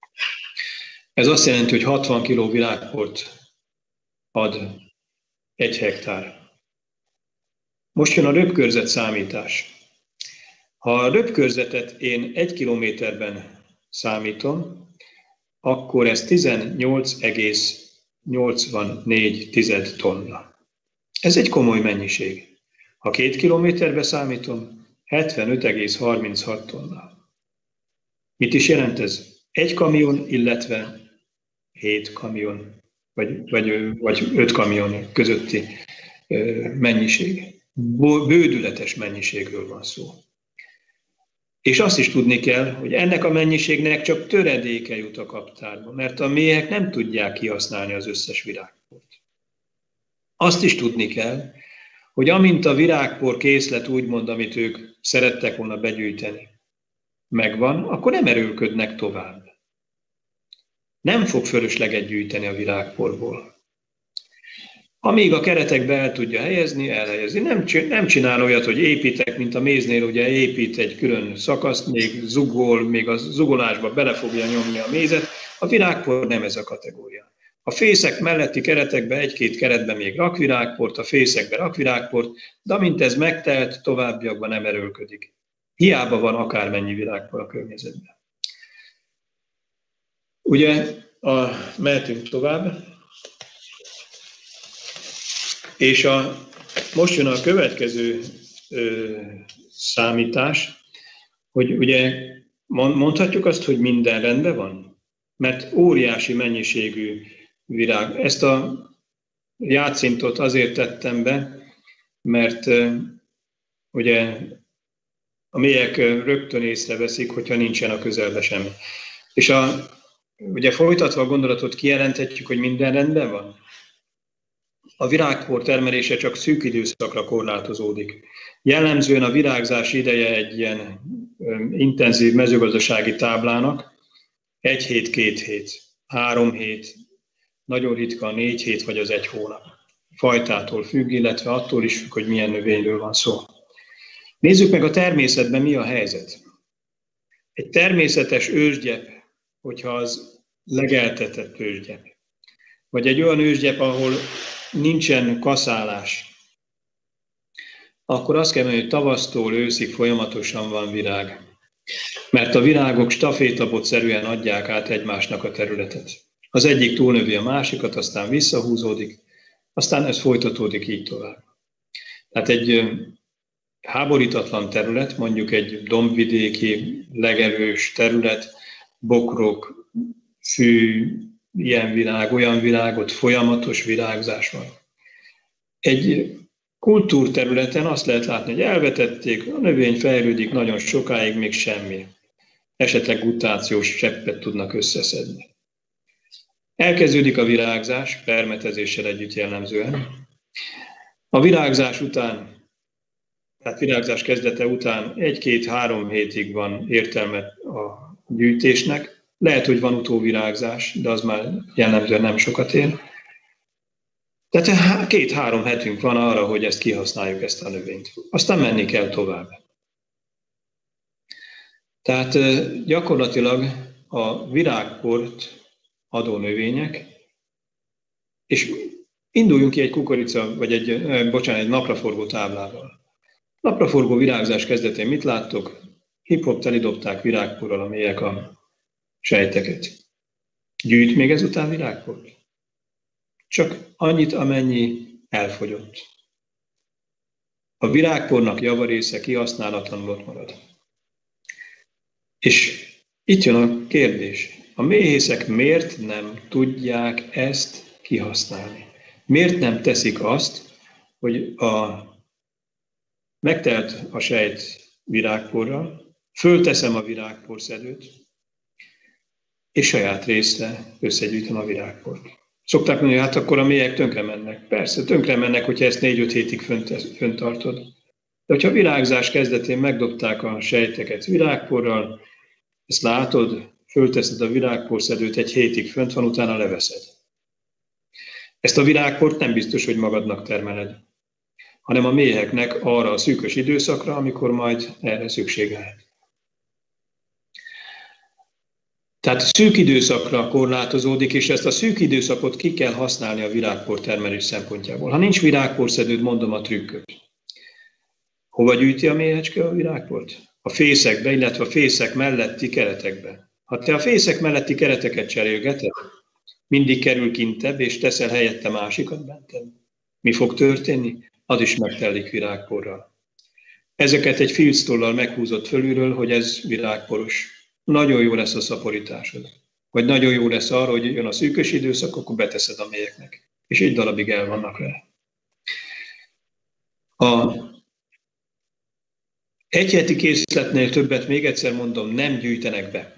Ez azt jelenti, hogy hatvan kiló virágport ad egy hektár. Most jön a röpkörzet számítás. Ha a röpkörzetet én egy kilométerben számítom, akkor ez tizennyolc egész nyolcvannégy tized tonna. Ez egy komoly mennyiség. Ha két kilométerbe számítom, hetvenöt egész harminchat tonna. Mit is jelent ez? Egy kamion, illetve hét kamion, vagy, vagy, vagy öt kamion közötti mennyiség. Bődületes mennyiségről van szó. És azt is tudni kell, hogy ennek a mennyiségnek csak töredéke jut a kaptárba, mert a méhek nem tudják kihasználni az összes virágport. Azt is tudni kell, hogy amint a virágpor készlet úgymond, amit ők szerettek volna begyűjteni, megvan, akkor nem erőlködnek tovább. Nem fog fölösleget gyűjteni a virágporból. Amíg a keretekbe el tudja helyezni, elhelyezi. Nem, nem csinál olyat, hogy építek, mint a méznél, ugye épít egy külön szakaszt, még zugol, még a zugolásba bele fogja nyomni a mézet. A virágpor nem ez a kategória. A fészek melletti keretekbe, egy-két keretbe még rak virágport, a fészekbe rak virágport, de amint ez megtelt, továbbiakban nem erőlködik. Hiába van akármennyi virágpor a környezetben. Ugye, a, mehetünk tovább. És a, most jön a következő ö, számítás, hogy ugye Mondhatjuk azt, hogy minden rendben van? Mert óriási mennyiségű virág. Ezt a játszintot azért tettem be, mert ugye a mélyek rögtön észreveszik, hogyha nincsen a közelben semmi. És a, ugye folytatva a gondolatot kijelenthetjük, hogy minden rendben van? A virágpor termelése csak szűk időszakra korlátozódik. Jellemzően a virágzás ideje egy ilyen intenzív mezőgazdasági táblának egy hét, két hét, három hét, nagyon ritka négy hét vagy az egy hónap. Fajtától függ, illetve attól is függ, hogy milyen növényről van szó. Nézzük meg a természetben mi a helyzet. Egy természetes ősgyep, hogyha az legeltetett ősgyep, vagy egy olyan ősgyep, ahol nincsen kaszálás, akkor azt kell mondani, hogy tavasztól őszig folyamatosan van virág. Mert a virágok stafétabotszerűen adják át egymásnak a területet. Az egyik túlnövi a másikat, aztán visszahúzódik, aztán ez folytatódik így tovább. Tehát egy háborítatlan terület, mondjuk egy dombvidéki, legelős terület, bokrok, fű, ilyen virág, olyan virágot, folyamatos virágzás van. Egy kultúrterületen azt lehet látni, hogy elvetették, a növény fejlődik nagyon sokáig, még semmi. Esetleg mutációs cseppet tudnak összeszedni. Elkezdődik a virágzás, permetezéssel együtt jellemzően. A virágzás után, tehát virágzás kezdete után egy-két-három hétig van értelme a gyűjtésnek. Lehet, hogy van utóvirágzás, de az már jellemzően nem sokat ér. Tehát két-három hetünk van arra, hogy ezt kihasználjuk, ezt a növényt. Aztán menni kell tovább. Tehát gyakorlatilag a virágport adó növények, és induljunk ki egy kukorica, vagy egy, bocsánat, egy napraforgó táblával. Napraforgó virágzás kezdetén mit láttok? Hip-hop telidobták virágporral a mélyek a sejteket. Gyűjt még ezután virágport? Csak annyit, amennyi elfogyott. A virágpornak javarésze kihasználatlanul ott marad. És itt jön a kérdés. A méhészek miért nem tudják ezt kihasználni? Miért nem teszik azt, hogy a, megtelt a sejt virágporral, fölteszem a virágporszedőt, és saját részre összegyűjtöm a virágport. Szokták mondani, hogy hát akkor a mélyek tönkre mennek. Persze, tönkre mennek, hogyha ezt négy-öt hétig fönt, fönt tartod. De hogyha a virágzás kezdetén megdobták a sejteket virágporral, ezt látod, fölteszed a virágporszedőt, egy hétig fönt van, utána leveszed. Ezt a virágport nem biztos, hogy magadnak termeled, hanem a méheknek arra a szűkös időszakra, amikor majd erre szükség lehet. Tehát szűk időszakra korlátozódik, és ezt a szűk időszakot ki kell használni a virágpor termelés szempontjából. Ha nincs virágporszedőd, mondom a trükköt. Hova gyűjti a méhecske a virágport? A fészekbe, illetve a fészek melletti keretekbe. Ha te a fészek melletti kereteket cserélgeted, mindig kerül kintebb, és teszel helyette másikat bented. Mi fog történni? Az is megtelik virágporral. Ezeket egy filctollal meghúzott fölülről, hogy ez virágporos. Nagyon jó lesz a szaporításod. Vagy nagyon jó lesz arra, hogy jön a szűkös időszak, akkor beteszed a mélyeknek. És egy darabig el vannak vele. A egy heti készletnél többet, még egyszer mondom, nem gyűjtenek be.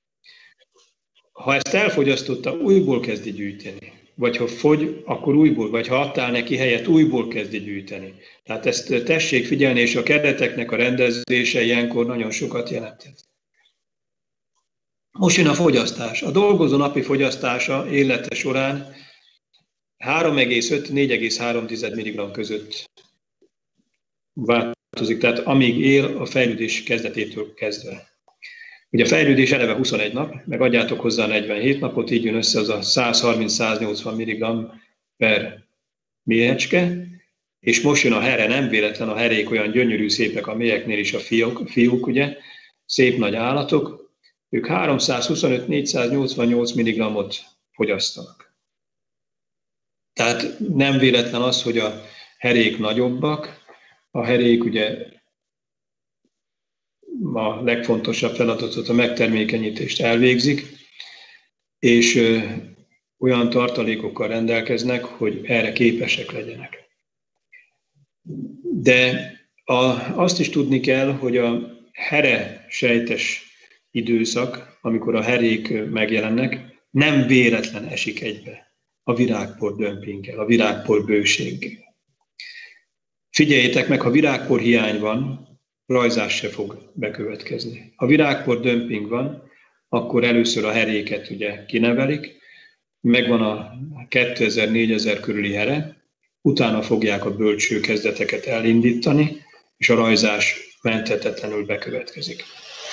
Ha ezt elfogyasztotta, újból kezdi gyűjteni. Vagy ha fogy, akkor újból, vagy ha adtál neki helyet, újból kezdi gyűjteni. Tehát ezt tessék figyelni, és a kereteknek a rendezése ilyenkor nagyon sokat jelentett. Most jön a fogyasztás. A dolgozó napi fogyasztása élete során három egész öt - négy egész három milligramm között változik, tehát amíg él a fejlődés kezdetétől kezdve. Ugye a fejlődés eleve huszonegy nap, meg adjátok hozzá negyvenhét napot, így jön össze az a száz harminc - száz nyolcvan milligramm per méhecske, és most jön a here, nem véletlen a herék olyan gyönyörű szépek a méheknél is a fiúk, fiúk ugye, szép nagy állatok, ők háromszázhuszonöt - négyszáznyolcvannyolc milligrammot fogyasztanak. Tehát nem véletlen az, hogy a herék nagyobbak, a herék ugye a legfontosabb feladatot, a megtermékenyítést elvégzik, és olyan tartalékokkal rendelkeznek, hogy erre képesek legyenek. De a, azt is tudni kell, hogy a here sejtes időszak, amikor a herék megjelennek, nem véletlen esik egybe a virágpor dömpinggel, a virágpor bőséggel. Figyeljétek meg, ha virágpor hiány van, rajzás se fog bekövetkezni. Ha virágpor dömping van, akkor először a heréket ugye kinevelik, megvan a kétezer-négyezer körüli here, utána fogják a bölcső kezdeteket elindítani, és a rajzás menthetetlenül bekövetkezik.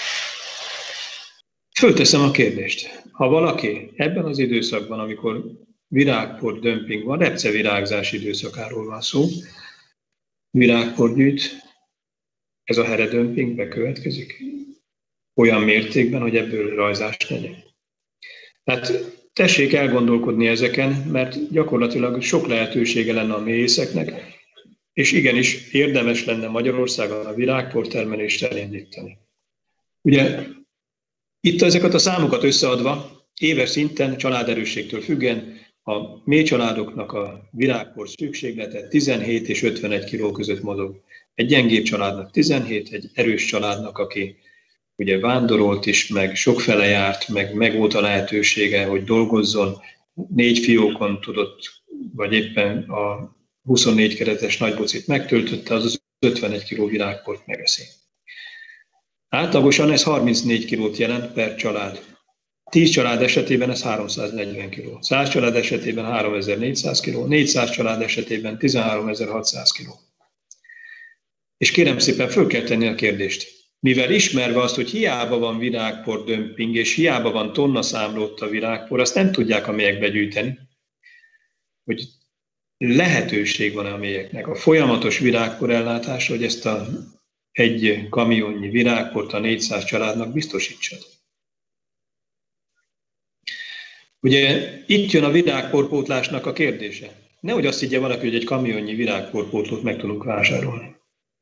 Fölteszem a kérdést. Ha valaki ebben az időszakban, amikor virágpor dömping van, repcevirágzás időszakáról van szó, virágpor gyűjt, ez a here dömping bekövetkezik olyan mértékben, hogy ebből rajzást legyen. Tehát tessék elgondolkodni ezeken, mert gyakorlatilag sok lehetősége lenne a méhészeknek, és igenis érdemes lenne Magyarországon a virágportermelést elindítani. Ugye itt ezeket a számokat összeadva, éves szinten családerősségtől függően a mély családoknak a virágpor szükséglete tizenhét és ötvenegy kiló között mozog. Egy gyengébb családnak tizenhét, egy erős családnak, aki ugye vándorolt is, meg sokfele járt, meg megvolt a lehetősége, hogy dolgozzon, négy fiókon tudott, vagy éppen a huszonnégy keretes nagybocit megtöltötte, az az ötvenegy kiló virágport megeszi. Átlagosan ez harmincnégy kilót jelent per család. tíz család esetében ez háromszáznegyven kiló. száz család esetében háromezer-négyszáz kiló, négyszáz család esetében tizenháromezer-hatszáz kiló. És kérem szépen, föl kell tenni a kérdést. Mivel ismerve azt, hogy hiába van virágpor dömping, és hiába van tonna számra ott a virágpor, azt nem tudják a mélyekbe gyűjteni, hogy lehetőség van a mélyeknek a folyamatos virágpor ellátása, hogy ezt a egy kamionnyi virágport a négyszáz családnak biztosítsad. Ugye itt jön a virágporpótlásnak a kérdése. Nehogy azt higgye valaki, hogy egy kamionnyi virágporpótlót meg tudunk vásárolni.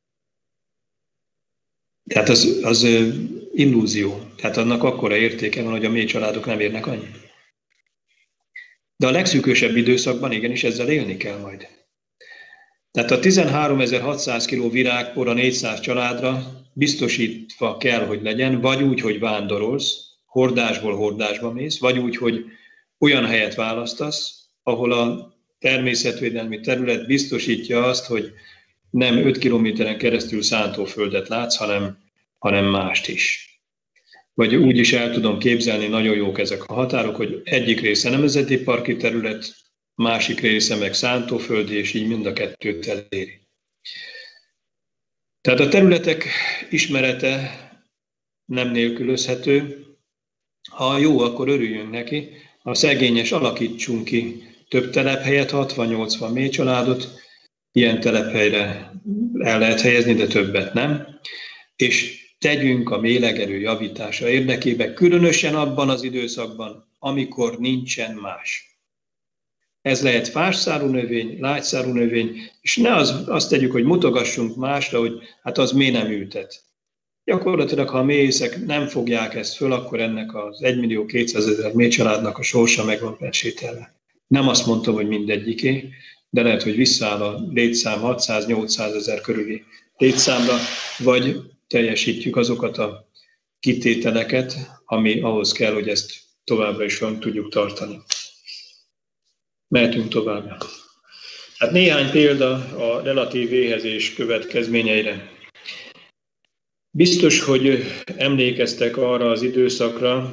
Tehát az, az illúzió. Tehát annak akkora értéke van, hogy a mély családok nem érnek annyit. De a legszűkösebb időszakban igenis ezzel élni kell majd. Tehát a tizenháromezer-hatszáz kiló virágpor a négyszáz családra biztosítva kell, hogy legyen, vagy úgy, hogy vándorolsz, hordásból hordásba mész, vagy úgy, hogy olyan helyet választasz, ahol a természetvédelmi terület biztosítja azt, hogy nem öt kilométeren keresztül szántóföldet látsz, hanem, hanem mást is. Vagy úgy is el tudom képzelni, nagyon jók ezek a határok, hogy egyik része nemzeti parki terület, másik része meg szántóföldi, és így mind a kettőt eléri. Tehát a területek ismerete nem nélkülözhető. Ha jó, akkor örüljünk neki. Ha szegényes, alakítsunk ki több telephelyet, hatvan-nyolcvan mély családot, ilyen telephelyre el lehet helyezni, de többet nem. És tegyünk a méhlegelő javítása érdekében, különösen abban az időszakban, amikor nincsen más. Ez lehet fásszárú növény, lágyszárú növény, és ne az, azt tegyük, hogy mutogassunk másra, hogy hát az miért nem ültet. Gyakorlatilag, ha a méhészek nem fogják ezt föl, akkor ennek az egymillió kétszázezer mély családnak a sorsa meg van persételve. Nem azt mondtam, hogy mindegyiké, de lehet, hogy visszaáll a létszám hatszáz-nyolcszáz ezer körüli létszámra, vagy teljesítjük azokat a kitételeket, ami ahhoz kell, hogy ezt továbbra is fönn tudjuk tartani. Mehetünk tovább. Hát néhány példa a relatív éhezés következményeire. Biztos, hogy emlékeztek arra az időszakra,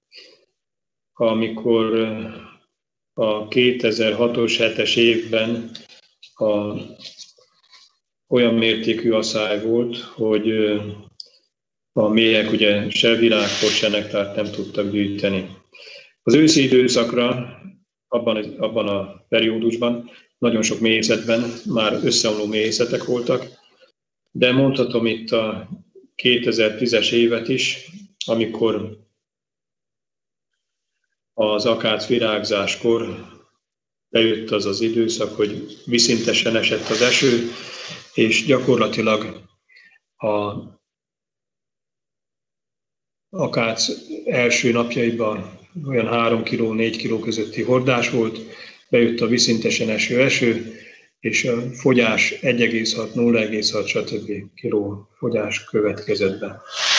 amikor a kétezer-hatos hetes évben a, olyan mértékű asszály volt, hogy a mélyek ugye se virágport, se nektárt nem tudtak gyűjteni. Az őszi időszakra abban, abban a periódusban nagyon sok méhészetben már összeomló méhészetek voltak, de mondhatom itt a kétezer-tízes évet is, amikor az akác virágzáskor bejött az az időszak, hogy viszintesen esett az eső, és gyakorlatilag a akác első napjaiban olyan három kiló, négy kiló közötti hordás volt, bejött a vízszintesen eső eső, és a fogyás egy egész hat, nulla egész hat, stb. Kiló fogyás következett be.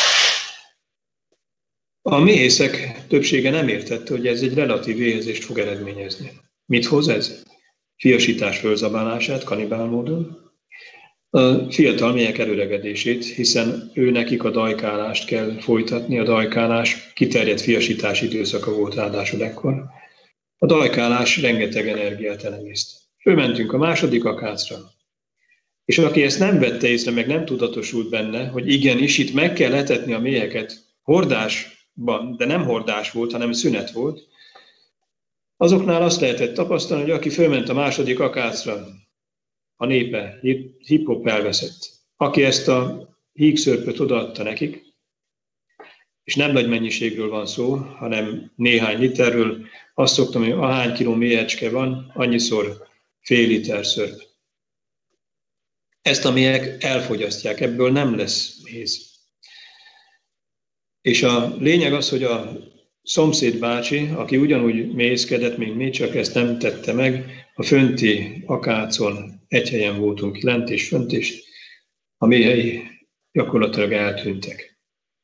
A méhészek többsége nem értette, hogy ez egy relatív éhezést fog eredményezni. Mit hoz ez? Fiasítás fölzabálását kanibál módon, a fiatal méhek előregedését, hiszen ő nekik a dajkálást kell folytatni, a dajkálás kiterjedt fiasítás időszaka volt ráadásul ekkor. A dajkálás rengeteg energiát elemiszt. Fölmentünk a második akácra, és aki ezt nem vette észre, meg nem tudatosult benne, hogy igenis itt meg kell etetni a méheket hordásban, de nem hordás volt, hanem szünet volt, azoknál azt lehetett tapasztalni, hogy aki fölment a második akácra, a népe hip-hop elveszett. Aki ezt a hígszörpöt odaadta nekik, és nem nagy mennyiségről van szó, hanem néhány literről, azt szoktam, hogy ahány kiló méhecske van, annyiszor fél liter szörp. Ezt a méhek elfogyasztják, ebből nem lesz méz. És a lényeg az, hogy a szomszéd bácsi, aki ugyanúgy méhészkedett, mint mi, csak ezt nem tette meg, a fönti akácon egy helyen voltunk, lent és fönt is, a méhei gyakorlatilag eltűntek.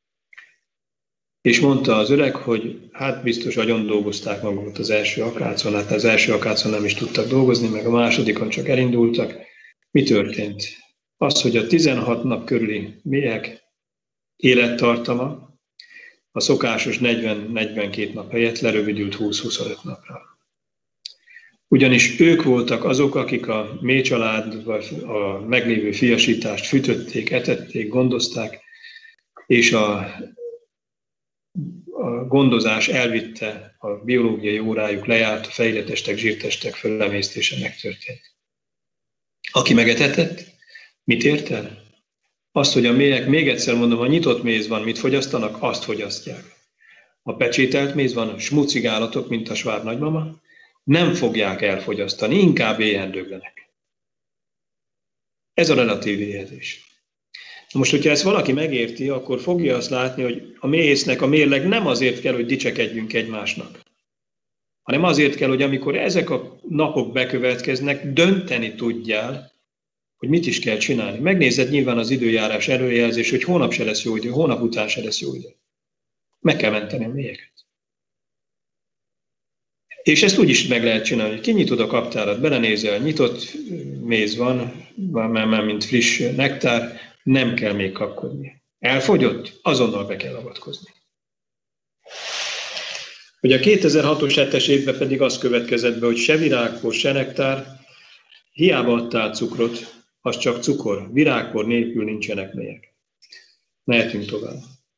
És mondta az öreg, hogy hát biztos agyon dolgozták magukat az első akácon, hát az első akácon nem is tudtak dolgozni, meg a másodikon csak elindultak. Mi történt? Az, hogy a tizenhat nap körüli méhek élettartama a szokásos negyven-negyvenkét nap helyett lerövidült húsz-huszonöt napra. Ugyanis ők voltak azok, akik a méhcsalád vagy a meglévő fiasítást fűtötték, etették, gondozták, és a, a gondozás elvitte, a biológiai órájuk lejárt, a fejletestek, zsírtestek fölemésztése megtörtént. Aki megetetett, mit ért el? Azt, hogy a méhek, még egyszer mondom, ha nyitott méz van, mit fogyasztanak, azt fogyasztják. A pecsételt méz van, smucig állatok, mint a sváb nagymama, nem fogják elfogyasztani, inkább éhen döglenek. Ez a relatív éhezés. Most, hogyha ezt valaki megérti, akkor fogja azt látni, hogy a méhésznek a mérleg nem azért kell, hogy dicsekedjünk egymásnak, hanem azért kell, hogy amikor ezek a napok bekövetkeznek, dönteni tudjál, hogy mit is kell csinálni. Megnézed nyilván az időjárás előjelzés, hogy hónap se lesz jó idő, hónap után se lesz jó idő. Meg kell menteni a méheket. És ezt úgy is meg lehet csinálni, hogy kinyitod a kaptárat, belenézel, nyitott méz van, már mint friss nektár, nem kell még kapkodni. Elfogyott? Azonnal be kell avatkozni. Hogy a kétezer-hatos hetes évben pedig az következett be, hogy se virágpor, se nektár, hiába adtál cukrot, az csak cukor, virágpor nélkül nincsenek méhek. Mehetünk tovább.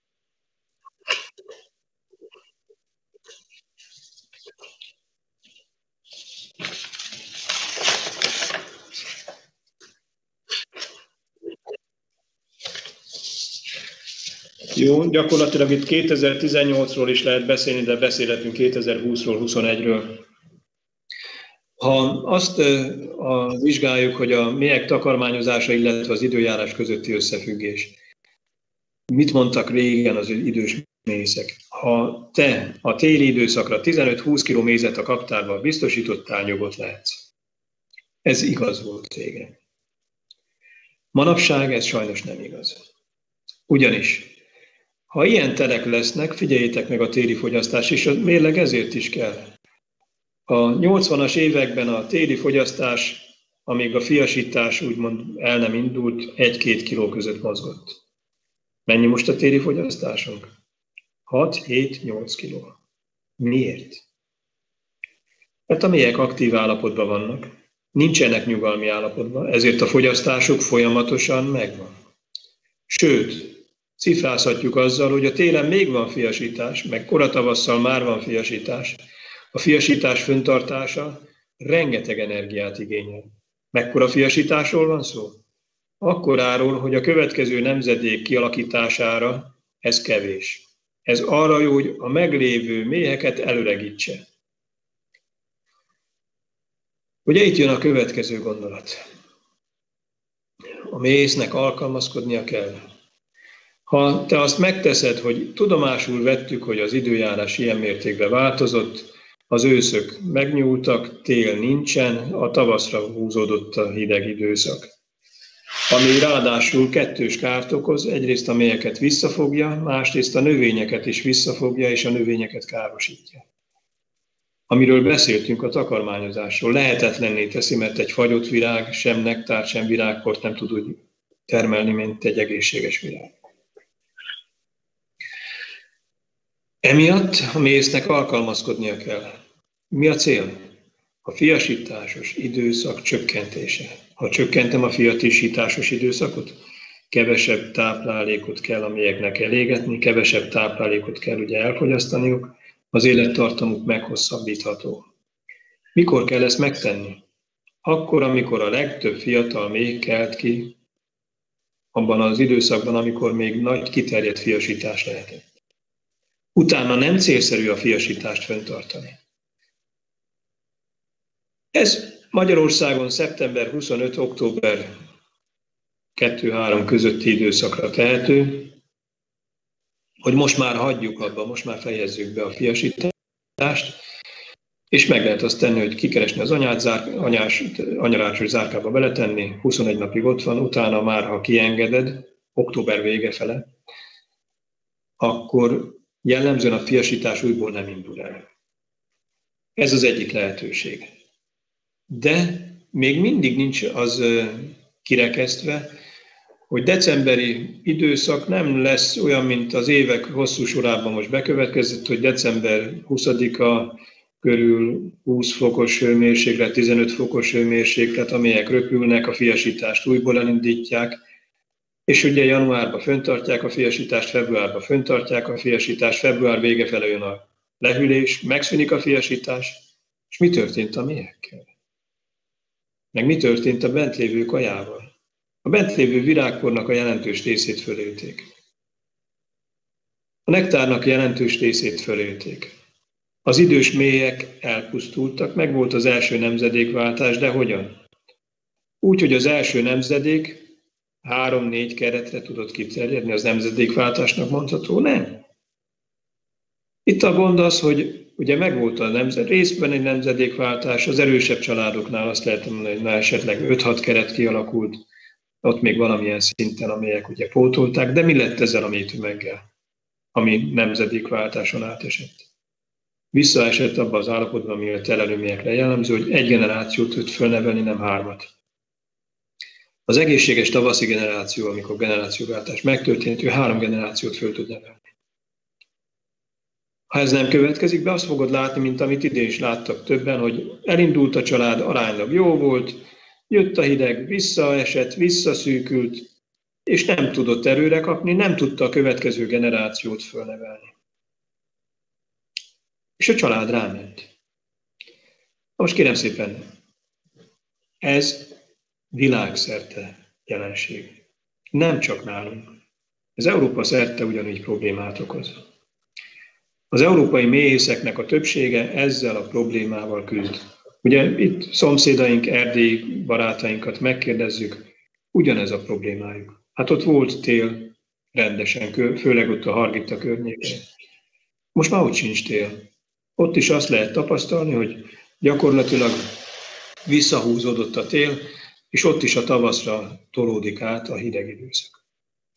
Jó, gyakorlatilag itt kétezer-tizennyolcról is lehet beszélni, de beszélhetünk kétezer-húszról, huszonegyről. Ha azt a, vizsgáljuk, hogy a méhek takarmányozása, illetve az időjárás közötti összefüggés. Mit mondtak régen az idős méhészek? Ha te a téli időszakra tizenöt-húsz kiló mézet a kaptárban biztosítottál, nyugodt lehetsz. Ez igaz volt régen. Manapság ez sajnos nem igaz. Ugyanis, ha ilyen telek lesznek, figyeljétek meg a téli fogyasztás, és a mérleg ezért is kell. A nyolcvanas években a téli fogyasztás, amíg a fiasítás úgymond el nem indult, egy-két kiló között mozgott. Mennyi most a téli fogyasztásunk? hat-hét-nyolc kiló. Miért? Mert a méhek aktív állapotban vannak, nincsenek nyugalmi állapotban, ezért a fogyasztásuk folyamatosan megvan. Sőt, cifrázhatjuk azzal, hogy a télen még van fiasítás, meg koratavasszal már van fiasítás. A fiasítás fenntartása rengeteg energiát igényel. Mekkora fiasításról van szó? Akkoráról, hogy a következő nemzedék kialakítására ez kevés. Ez arra jó, hogy a meglévő méheket előregítse. Ugye itt jön a következő gondolat. A méhésznek alkalmazkodnia kell. Ha te azt megteszed, hogy tudomásul vettük, hogy az időjárás ilyen mértékben változott, az őszök megnyúltak, tél nincsen, a tavaszra húzódott a hideg időszak. Ami ráadásul kettős kárt okoz, egyrészt a méheket visszafogja, másrészt a növényeket is visszafogja, és a növényeket károsítja. Amiről beszéltünk a takarmányozásról, lehetetlenné teszi, mert egy fagyott virág sem nektár, sem virágport nem tud úgy termelni, mint egy egészséges virág. Emiatt a méhésznek alkalmazkodnia kell. Mi a cél? A fiasításos időszak csökkentése. Ha csökkentem a fiasításos időszakot, kevesebb táplálékot kell a méheknek elégetni, kevesebb táplálékot kell ugye elfogyasztaniuk, az élettartamuk meghosszabbítható. Mikor kell ezt megtenni? Akkor, amikor a legtöbb fiatal méh kelt ki, abban az időszakban, amikor még nagy kiterjedt fiasítás lehetett. Utána nem célszerű a fiasítást fenntartani. Ez Magyarországon szeptember huszonötödike október kettő-három közötti időszakra tehető, hogy most már hagyjuk abba, most már fejezzük be a fiasítást, és meg lehet azt tenni, hogy kikeresni az anyát, zár, anyás, anyarácsos zárkába beletenni, huszonegy napig ott van, utána már, ha kiengeded, október vége fele, akkor jellemzően a fiasítás újból nem indul el. Ez az egyik lehetőség. De még mindig nincs az kirekesztve, hogy decemberi időszak nem lesz olyan, mint az évek hosszú sorában most bekövetkezett, hogy december huszadika körül húsz fokos hőmérséklet, tizenöt fokos hőmérséklet, amelyek röpülnek, a fiasítást újból elindítják, és ugye januárban fenntartják a fiasítást, februárban fenntartják a fiasítást, február vége fele jön a lehűlés, megszűnik a fiasítás, és mi történt a méhekkel? Meg mi történt a bent lévő kajával? A bent lévő virágpornak a jelentős részét fölélték. A nektárnak jelentős részét fölélték. Az idős méhek elpusztultak, meg volt az első nemzedékváltás, de hogyan? Úgy, hogy az első nemzedék három-négy keretre tudott kiterjedni, az nemzedékváltásnak mondható? Nem. Itt a gond az, hogy ugye megvolt a nemzed, részben egy nemzedékváltás, az erősebb családoknál azt lehet mondani, hogy már esetleg öt-hat keret kialakult, ott még valamilyen szinten, amelyek ugye pótolták, de mi lett ezzel a méhtömeggel, ami nemzedékváltáson átesett? Visszaesett abba az állapotban, ami a telelőmélyekre jellemző, hogy egy generációt tud fölnevelni, nem hármat. Az egészséges tavaszi generáció, amikor generációváltás megtörtént, ő három generációt föl tud nevelni. Ha ez nem következik be, azt fogod látni, mint amit idén is láttak többen, hogy elindult a család, aránylag jó volt, jött a hideg, visszaesett, visszaszűkült, és nem tudott erőre kapni, nem tudta a következő generációt fölnevelni. És a család ráment. Most kérem szépen, ez világszerte jelenség. Nem csak nálunk. Ez Európa szerte ugyanígy problémát okoz. Az európai méhészeknek a többsége ezzel a problémával küzd. Ugye itt szomszédaink, erdélyi barátainkat megkérdezzük, ugyanez a problémájuk. Hát ott volt tél rendesen, főleg ott a Hargitta környékén. Most már ott sincs tél. Ott is azt lehet tapasztalni, hogy gyakorlatilag visszahúzódott a tél, és ott is a tavaszra tolódik át a hideg időszak.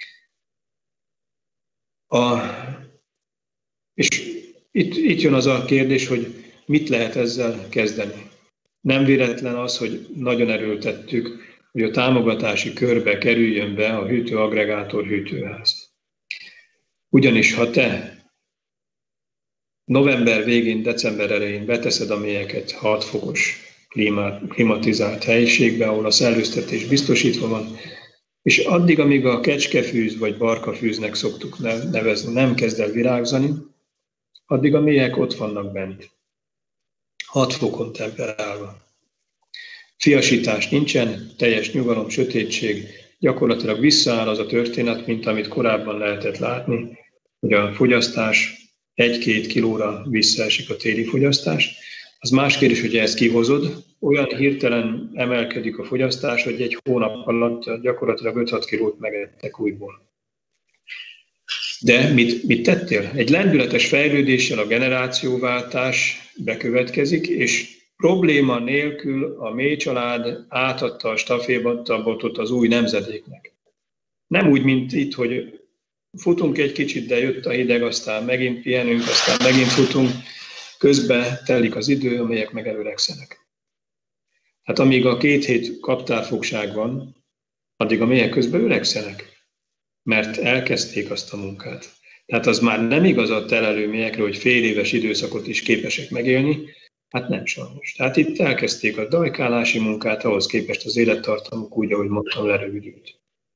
A, és itt, itt jön az a kérdés, hogy mit lehet ezzel kezdeni. Nem véletlen az, hogy nagyon erőltettük, hogy a támogatási körbe kerüljön be a hűtőaggregátor hűtőház. Ugyanis ha te november végén, december elején beteszed a méheket hat fokos klimatizált helyiségbe, ahol a szellőztetés biztosítva van, és addig, amíg a kecskefűz vagy barkafűznek szoktuk nevezni, nem kezd el virágzani, addig a méhek ott vannak bent, hat fokon temperálva. Fiasítás nincsen, teljes nyugalom, sötétség, gyakorlatilag visszaáll az a történet, mint amit korábban lehetett látni, hogy a fogyasztás egy-két kilóra visszaesik a téli fogyasztás. Az más kérdés, hogy ezt kihozod, olyan hirtelen emelkedik a fogyasztás, hogy egy hónap alatt gyakorlatilag öt-hat kilót megettek újból. De mit, mit tettél? Egy lendületes fejlődéssel a generációváltás bekövetkezik, és probléma nélkül a mély család átadta a stafétabotot az új nemzedéknek. Nem úgy, mint itt, hogy futunk egy kicsit, de jött a hideg, aztán megint pihenünk, aztán megint futunk, közben telik az idő, amelyek meg előregszenek. Hát amíg a két hét kaptárfogság van, addig a mélyek közben öregszenek, mert elkezdték azt a munkát. Tehát az már nem igaz a telelő mélyekre, hogy fél éves időszakot is képesek megélni, hát nem sajnos. Tehát itt elkezdték a dajkálási munkát, ahhoz képest az élettartamuk úgy, ahogy mondtam, lerövidült.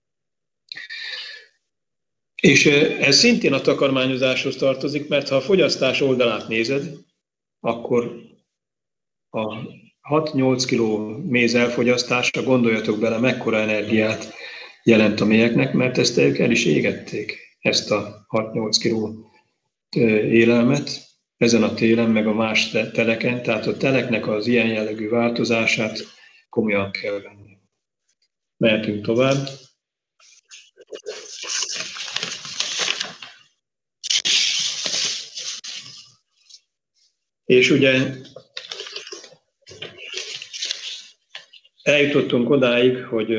És ez szintén a takarmányozáshoz tartozik, mert ha a fogyasztás oldalát nézed, akkor a hat-nyolc kiló méz elfogyasztása, gondoljatok bele, mekkora energiát jelent a mélyeknek, mert ezt ők el is égették, ezt a hat-nyolc kiló élelmet ezen a télen, meg a más teleken, tehát a teleknek az ilyen jellegű változását komolyan kell venni. Mehetünk tovább. És ugye eljutottunk odáig, hogy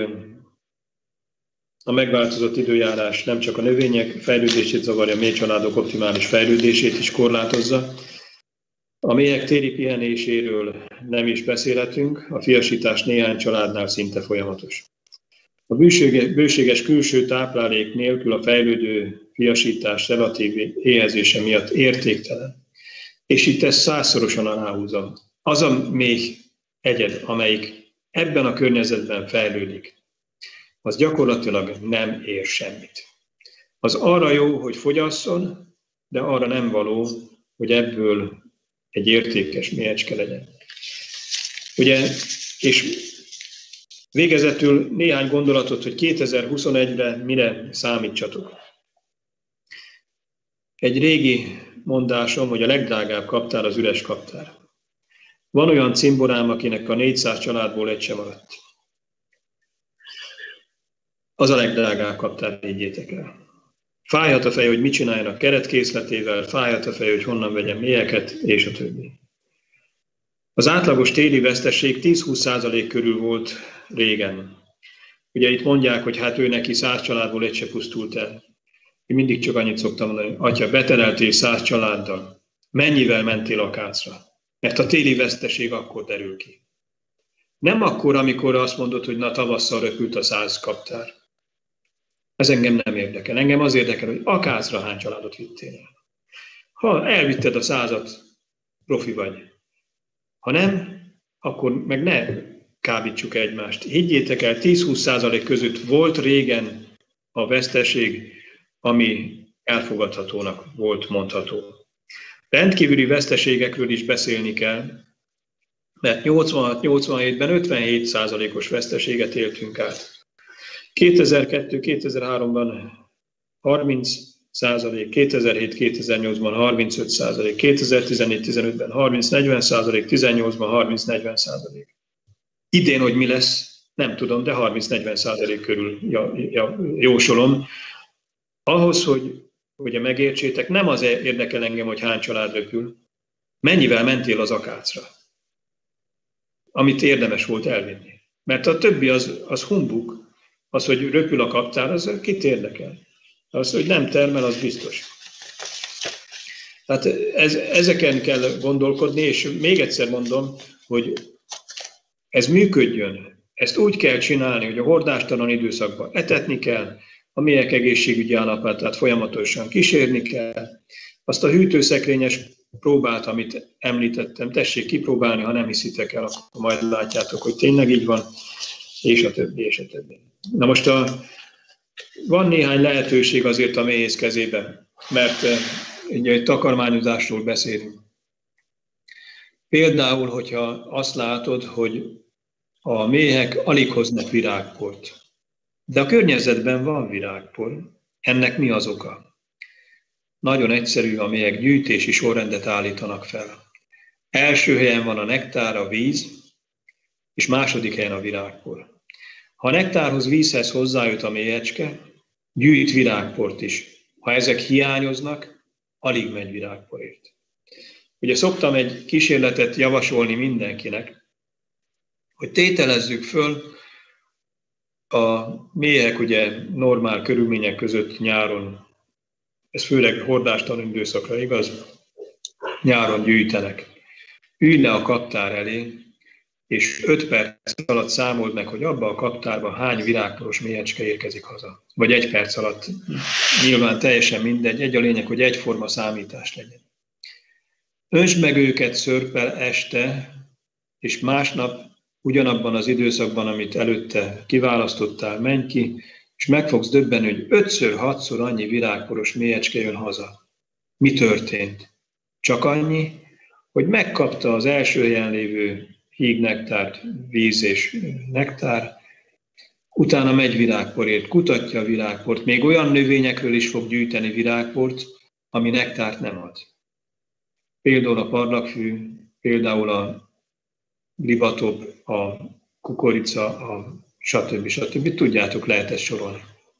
a megváltozott időjárás nem csak a növények fejlődését zavarja, a mélycsaládok optimális fejlődését is korlátozza. A mélyek téli pihenéséről nem is beszélhetünk, a fiasítás néhány családnál szinte folyamatos. A bőséges külső táplálék nélkül a fejlődő fiasítás relatív éhezése miatt értéktelen. És itt ezt százszorosan aláhúzom. Az a méh egyed, amelyik ebben a környezetben fejlődik, az gyakorlatilag nem ér semmit. Az arra jó, hogy fogyasszon, de arra nem való, hogy ebből egy értékes méhecske legyen. Ugye, és végezetül néhány gondolatot, hogy kétezer-huszonegyre mire számítsatok. Egy régi mondásom, hogy a legdrágább kaptár az üres kaptár. Van olyan cimborám, akinek a négyszáz családból egy sem maradt. Az a legdrágább kaptár, higgyétek el. Fájhat a fej, hogy mit csináljanak keretkészletével, fájhat a fej, hogy honnan vegyen mélyeket, és a többi. Az átlagos téli vesztesség tíz-húsz százalék körül volt régen. Ugye itt mondják, hogy hát ő neki száz családból egy se pusztult el. Én mindig csak annyit szoktam mondani, atya, betereltél száz családdal, mennyivel mentél akácra? Mert a téli veszteség akkor derül ki. Nem akkor, amikor azt mondod, hogy na tavasszal röpült a száz kaptár. Ez engem nem érdekel. Engem az érdekel, hogy akácra hány családot vittél el. Ha elvitted a százat, profi vagy. Ha nem, akkor meg ne kábítsuk egymást. Higgyétek el, tíz-húsz százalék között volt régen a veszteség, ami elfogadhatónak volt mondható. Rendkívüli veszteségekről is beszélni kell, mert nyolcvanhat-nyolcvanhétben ötvenhét százalékos veszteséget éltünk át. kétezer-kettő-kétezer-háromban harminc százalék, kétezer-hét-kétezer-nyolcban harmincöt százalék, kétezer-tizennégy-tizenötben harminc-negyven százalék, tizennyolcban harminc-negyven százalék. Idén, hogy mi lesz, nem tudom, de harminc-negyven százalék körül jósolom. Ahhoz, hogy ugye megértsétek, nem az érdekel engem, hogy hány család röpül, mennyivel mentél az akácra, amit érdemes volt elvinni. Mert a többi az, az humbug, az, hogy röpül a kaptár, az kit érdekel. Az, hogy nem termel, az biztos. Tehát ez, ezeken kell gondolkodni, és még egyszer mondom, hogy ez működjön. Ezt úgy kell csinálni, hogy a hordástalan időszakban etetni kell, a mélyek egészségügyi állapotát folyamatosan kísérni kell. Azt a hűtőszekrényes próbát, amit említettem, tessék kipróbálni, ha nem hiszitek el, akkor majd látjátok, hogy tényleg így van, és a többi, és a többi. Na most a, van néhány lehetőség azért a méhész kezében, mert ugye egy takarmányozásról beszélünk. Például, hogyha azt látod, hogy a méhek alig hoznak virágport, de a környezetben van virágpor. Ennek mi az oka? Nagyon egyszerű, a méhek gyűjtési sorrendet állítanak fel. Első helyen van a nektár, a víz, és második helyen a virágpor. Ha a nektárhoz, vízhez hozzájut a méhecske, gyűjt virágport is. Ha ezek hiányoznak, alig megy virágporért. Ugye szoktam egy kísérletet javasolni mindenkinek, hogy tételezzük föl, a méhek ugye normál körülmények között nyáron, ez főleg hordástalan időszakra igaz, nyáron gyűjtenek. Ülj le a kaptár elé, és öt perc alatt számold meg, hogy abba a kaptárban hány virágporos méhecske érkezik haza. Vagy egy perc alatt, nyilván teljesen mindegy, egy a lényeg, hogy egyforma számítás legyen. Öntsd meg őket szörppel este, és másnap ugyanabban az időszakban, amit előtte kiválasztottál, menj ki, és meg fogsz döbbenni, hogy ötször, hatszor annyi virágporos méhecske jön haza. Mi történt? Csak annyi, hogy megkapta az első helyen lévő hígnektárt, víz és nektár, utána megy virágporért, kutatja a virágport, még olyan növényekről is fog gyűjteni virágport, ami nektárt nem ad. Például a parlagfű, például a libatob, a kukorica, a stb. stb. Tudjátok, lehet ezt sorolni.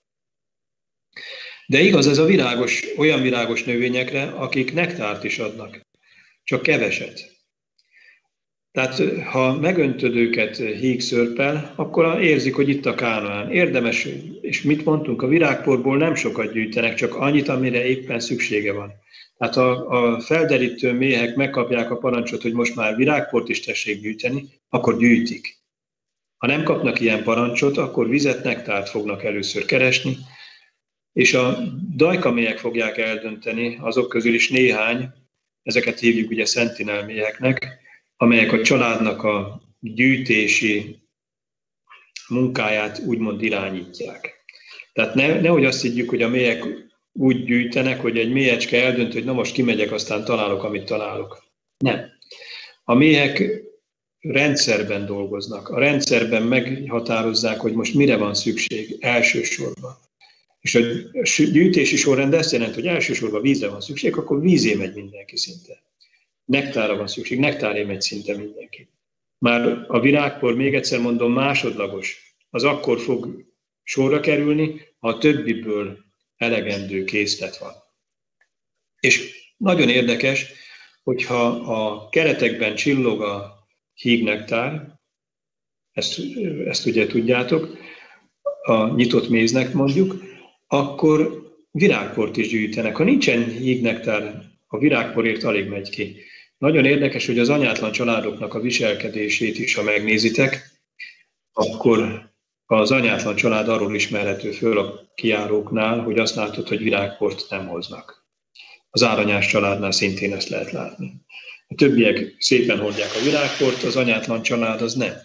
De igaz ez a virágos, olyan virágos növényekre, akik nektárt is adnak, csak keveset. Tehát ha megöntöd őket hígszörppel, akkor érzik, hogy itt a Kánaán. Érdemes, és mit mondtunk, a virágporból nem sokat gyűjtenek, csak annyit, amire éppen szüksége van. Tehát a, a felderítő méhek megkapják a parancsot, hogy most már virágport is tessék gyűjteni, akkor gyűjtik. Ha nem kapnak ilyen parancsot, akkor vizet, nektárt fognak először keresni, és a dajkaméhek fogják eldönteni, azok közül is néhány, ezeket hívjuk ugye sentinel méheknek, amelyek a családnak a gyűjtési munkáját úgymond irányítják. Tehát ne, nehogy azt higgyük, hogy a méhek úgy gyűjtenek, hogy egy méhecske eldönt, hogy na most kimegyek, aztán találok, amit találok. Nem. A méhek rendszerben dolgoznak. A rendszerben meghatározzák, hogy most mire van szükség elsősorban. És a gyűjtési sorrend azt jelenti, hogy elsősorban vízre van szükség, akkor vízé megy mindenki szinte. Nektára van szükség, nektáré megy szinte mindenki. Már a virágpor, még egyszer mondom, másodlagos. Az akkor fog sorra kerülni, ha a többiből elegendő készlet van. És nagyon érdekes, hogyha a keretekben csillog a hígnektár, ezt, ezt ugye tudjátok, a nyitott méznek mondjuk, akkor virágport is gyűjtenek. Ha nincsen hígnektár, a virágporért alig megy ki. Nagyon érdekes, hogy az anyátlan családoknak a viselkedését is, ha megnézitek, akkor az anyátlan család arról ismerhető föl a kijáróknál, hogy azt látod, hogy virágport nem hoznak. Az áranyás családnál szintén ezt lehet látni. A többiek szépen hordják a virágport, az anyátlan család az nem.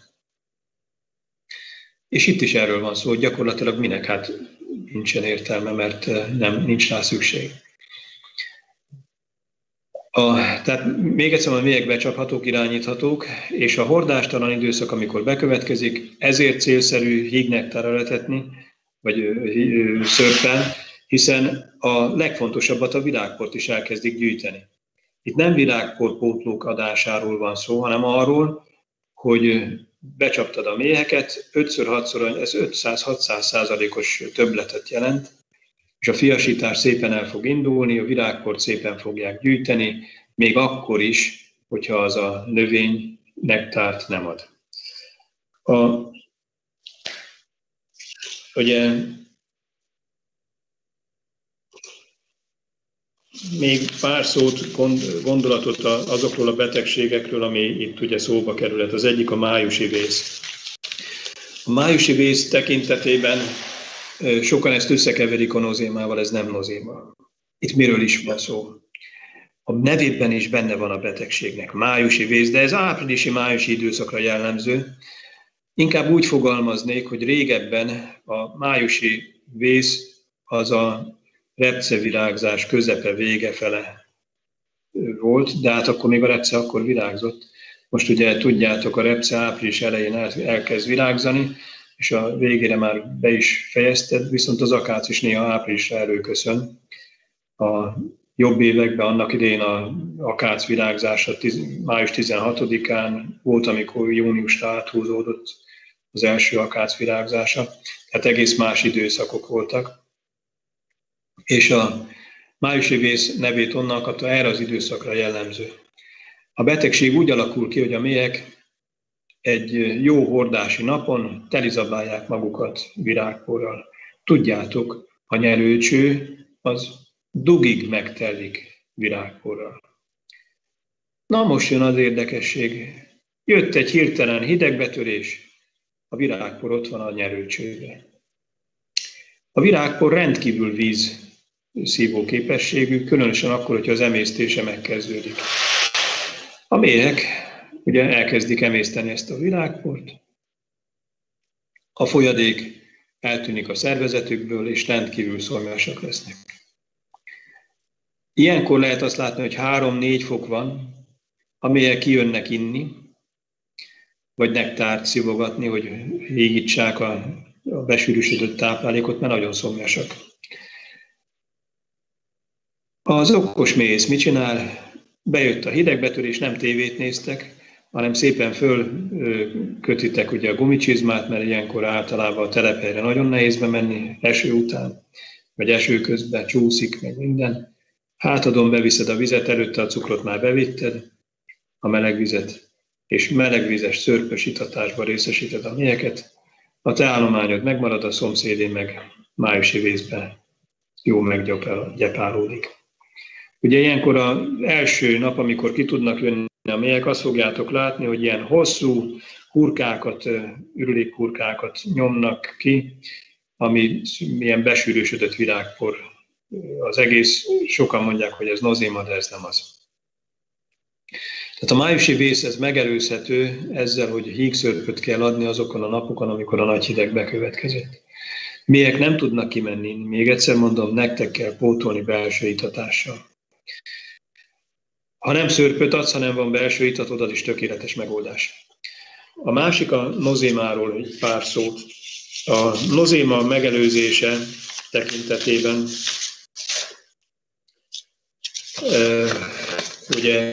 És itt is erről van szó, hogy gyakorlatilag minek, hát nincsen értelme, mert nem, nincs rá szükség. A, tehát még egyszer a méhek becsaphatók, irányíthatók, és a hordástalan időszak, amikor bekövetkezik, ezért célszerű hígnektárra letetni, vagy szörppel, hiszen a legfontosabbat, a virágport is elkezdik gyűjteni. Itt nem virágporpótlók adásáról van szó, hanem arról, hogy becsaptad a méheket, ötször-hatszor, ez ötszáz-hatszáz százalékos többletet jelent, és a fiasítás szépen el fog indulni, a virágport szépen fogják gyűjteni, még akkor is, hogyha az a növény nektárt nem ad. A, ugye még pár szót, gondolatot azokról a betegségekről, ami itt ugye szóba került. Az egyik a májusi vész. A májusi vész tekintetében sokan ezt összekeverik a nozémával, ez nem nozéma. Itt miről is van szó? A nevében is benne van a betegségnek, májusi vész, de ez áprilisi-májusi időszakra jellemző. Inkább úgy fogalmaznék, hogy régebben a májusi vész az a repcevirágzás közepe, vége fele volt, de hát akkor még a repce akkor virágzott. Most ugye tudjátok, a repce április elején elkezd virágzani, és a végére már be is fejezted, viszont az akác is néha áprilisra előköszön. A jobb években annak idején az akác virágzása május tizenhatodikán volt, amikor júniusra áthúzódott az első akác virágzása, tehát egész más időszakok voltak. És a Májusi vész nevét onnan kapta, erre az időszakra jellemző. A betegség úgy alakul ki, hogy a méhek egy jó hordási napon telizabálják magukat virágporral. Tudjátok, a nyelőcső az dugig megtelik virágporral. Na most jön az érdekesség. Jött egy hirtelen hidegbetörés, a virágpor ott van a nyelőcsőben. A virágpor rendkívül vízszívó képességű, különösen akkor, hogyha az emésztése megkezdődik. A méhek ugye elkezdik emészteni ezt a virágport, a folyadék eltűnik a szervezetükből, és rendkívül szomjasak lesznek. Ilyenkor lehet azt látni, hogy három-négy fok van, a méhek kijönnek inni, vagy nektárt szivogatni, hogy hígítsák a, a besűrűsödött táplálékot, mert nagyon szomjasak. Az okos méhész mit csinál? Bejött a hidegbetörés, nem tévét néztek, hanem szépen fölkötitek ugye a gumicsizmát, mert ilyenkor általában a telephelyre nagyon nehéz bemenni eső után, vagy eső közben csúszik, meg minden. Hátadon beviszed a vizet, előtte a cukrot már bevitted, a meleg vizet, és melegvizes szörpös itatásba részesíted a méheket. A te állományod megmarad, a szomszédé meg májusi vészben jó meggyepálódik. Ugye ilyenkor az első nap, amikor ki tudnak jönni a méhek, azt fogjátok látni, hogy ilyen hosszú hurkákat, ürülékhurkákat nyomnak ki, ami ilyen besűrűsödött virágpor. Az egész, sokan mondják, hogy ez nozéma, de ez nem az. Tehát a májusi vész ez megelőzhető ezzel, hogy hígszörpöt kell adni azokon a napokon, amikor a nagy hideg bekövetkezett. Méhek nem tudnak kimenni, még egyszer mondom, nektek kell pótolni belső itatással. Ha nem szörpöt adsz, hanem van belső itatod, az is tökéletes megoldás. A másik a nozémáról egy pár szó. A nozéma megelőzése tekintetében ugye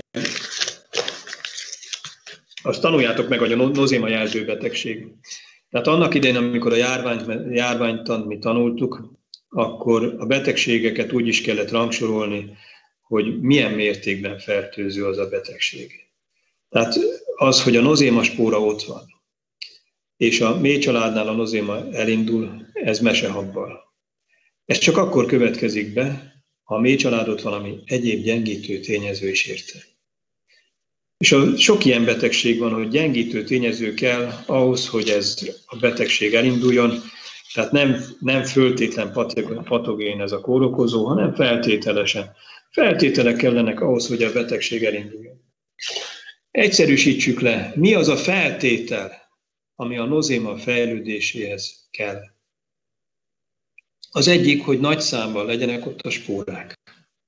azt tanuljátok meg, hogy a nozéma jelző betegség. Tehát annak idején, amikor a járványt, járványtant mi tanultuk, akkor a betegségeket úgy is kellett rangsorolni, hogy milyen mértékben fertőző az a betegség. Tehát az, hogy a nozémaspóra ott van, és a méhcsaládnál a nozéma elindul, ez mesehabbal. Ez csak akkor következik be, ha a méhcsaládot valami egyéb gyengítő tényező is érte. És a sok ilyen betegség van, hogy gyengítő tényező kell ahhoz, hogy ez a betegség elinduljon, tehát nem, nem föltétlen patogén ez a kórokozó, hanem feltételesen. Feltételek kellenek ahhoz, hogy a betegség elinduljon. Egyszerűsítsük le, mi az a feltétel, ami a nozéma fejlődéséhez kell. Az egyik, hogy nagy számban legyenek ott a spórák.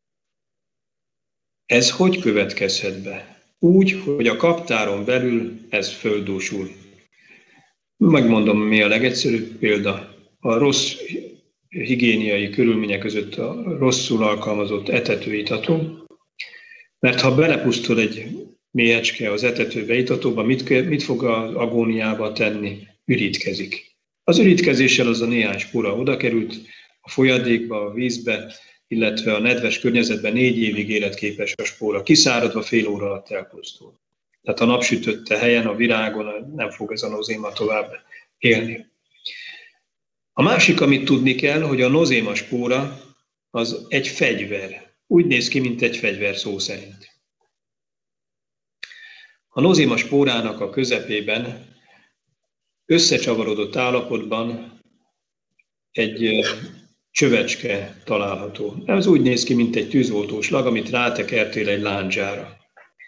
Ez hogy következhet be? Úgy, hogy a kaptáron belül ez földúsul. Megmondom, mi a legegyszerűbb példa. A rossz higiéniai körülmények között a rosszul alkalmazott etetőitató, mert ha belepusztul egy méhecske az etetőbe, itatóba, mit, mit fog az agóniába tenni? Ürítkezik. Az ürítkezéssel az a néhány spóra oda került a folyadékba, a vízbe, illetve a nedves környezetben négy évig életképes a spóra. Kiszáradva fél óra alatt elpusztul. Tehát a napsütötte helyen, a virágon nem fog ez a nozéma tovább élni. A másik, amit tudni kell, hogy a nozémaspóra az egy fegyver. Úgy néz ki, mint egy fegyver szó szerint. A nozémaspórának a közepében összecsavarodott állapotban egy csövecske található. Ez úgy néz ki, mint egy tűzoltó slag, amit rátekertél egy lándzsára.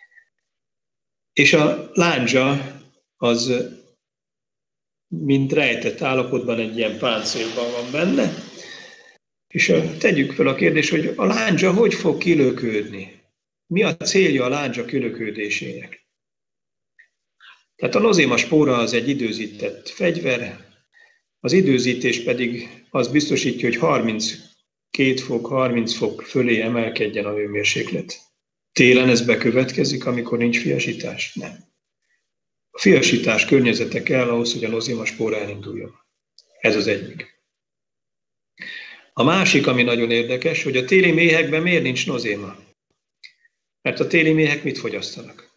És a lándzsa az, mint rejtett állapotban, egy ilyen páncélban van benne, és tegyük fel a kérdést, hogy a lándzsa hogy fog kilökődni? Mi a célja a lándzsa kilökődésének? Tehát a nozémaspóra az egy időzített fegyver, az időzítés pedig az biztosítja, hogy harminckét fok, harminc fok fölé emelkedjen a hőmérséklet. Télen ez bekövetkezik, amikor nincs fiasítás? Nem. A fiasítás környezete kell ahhoz, hogy a nozémaspóra elinduljon. Ez az egyik. A másik, ami nagyon érdekes, hogy a téli méhekben miért nincs nozéma? Mert a téli méhek mit fogyasztanak?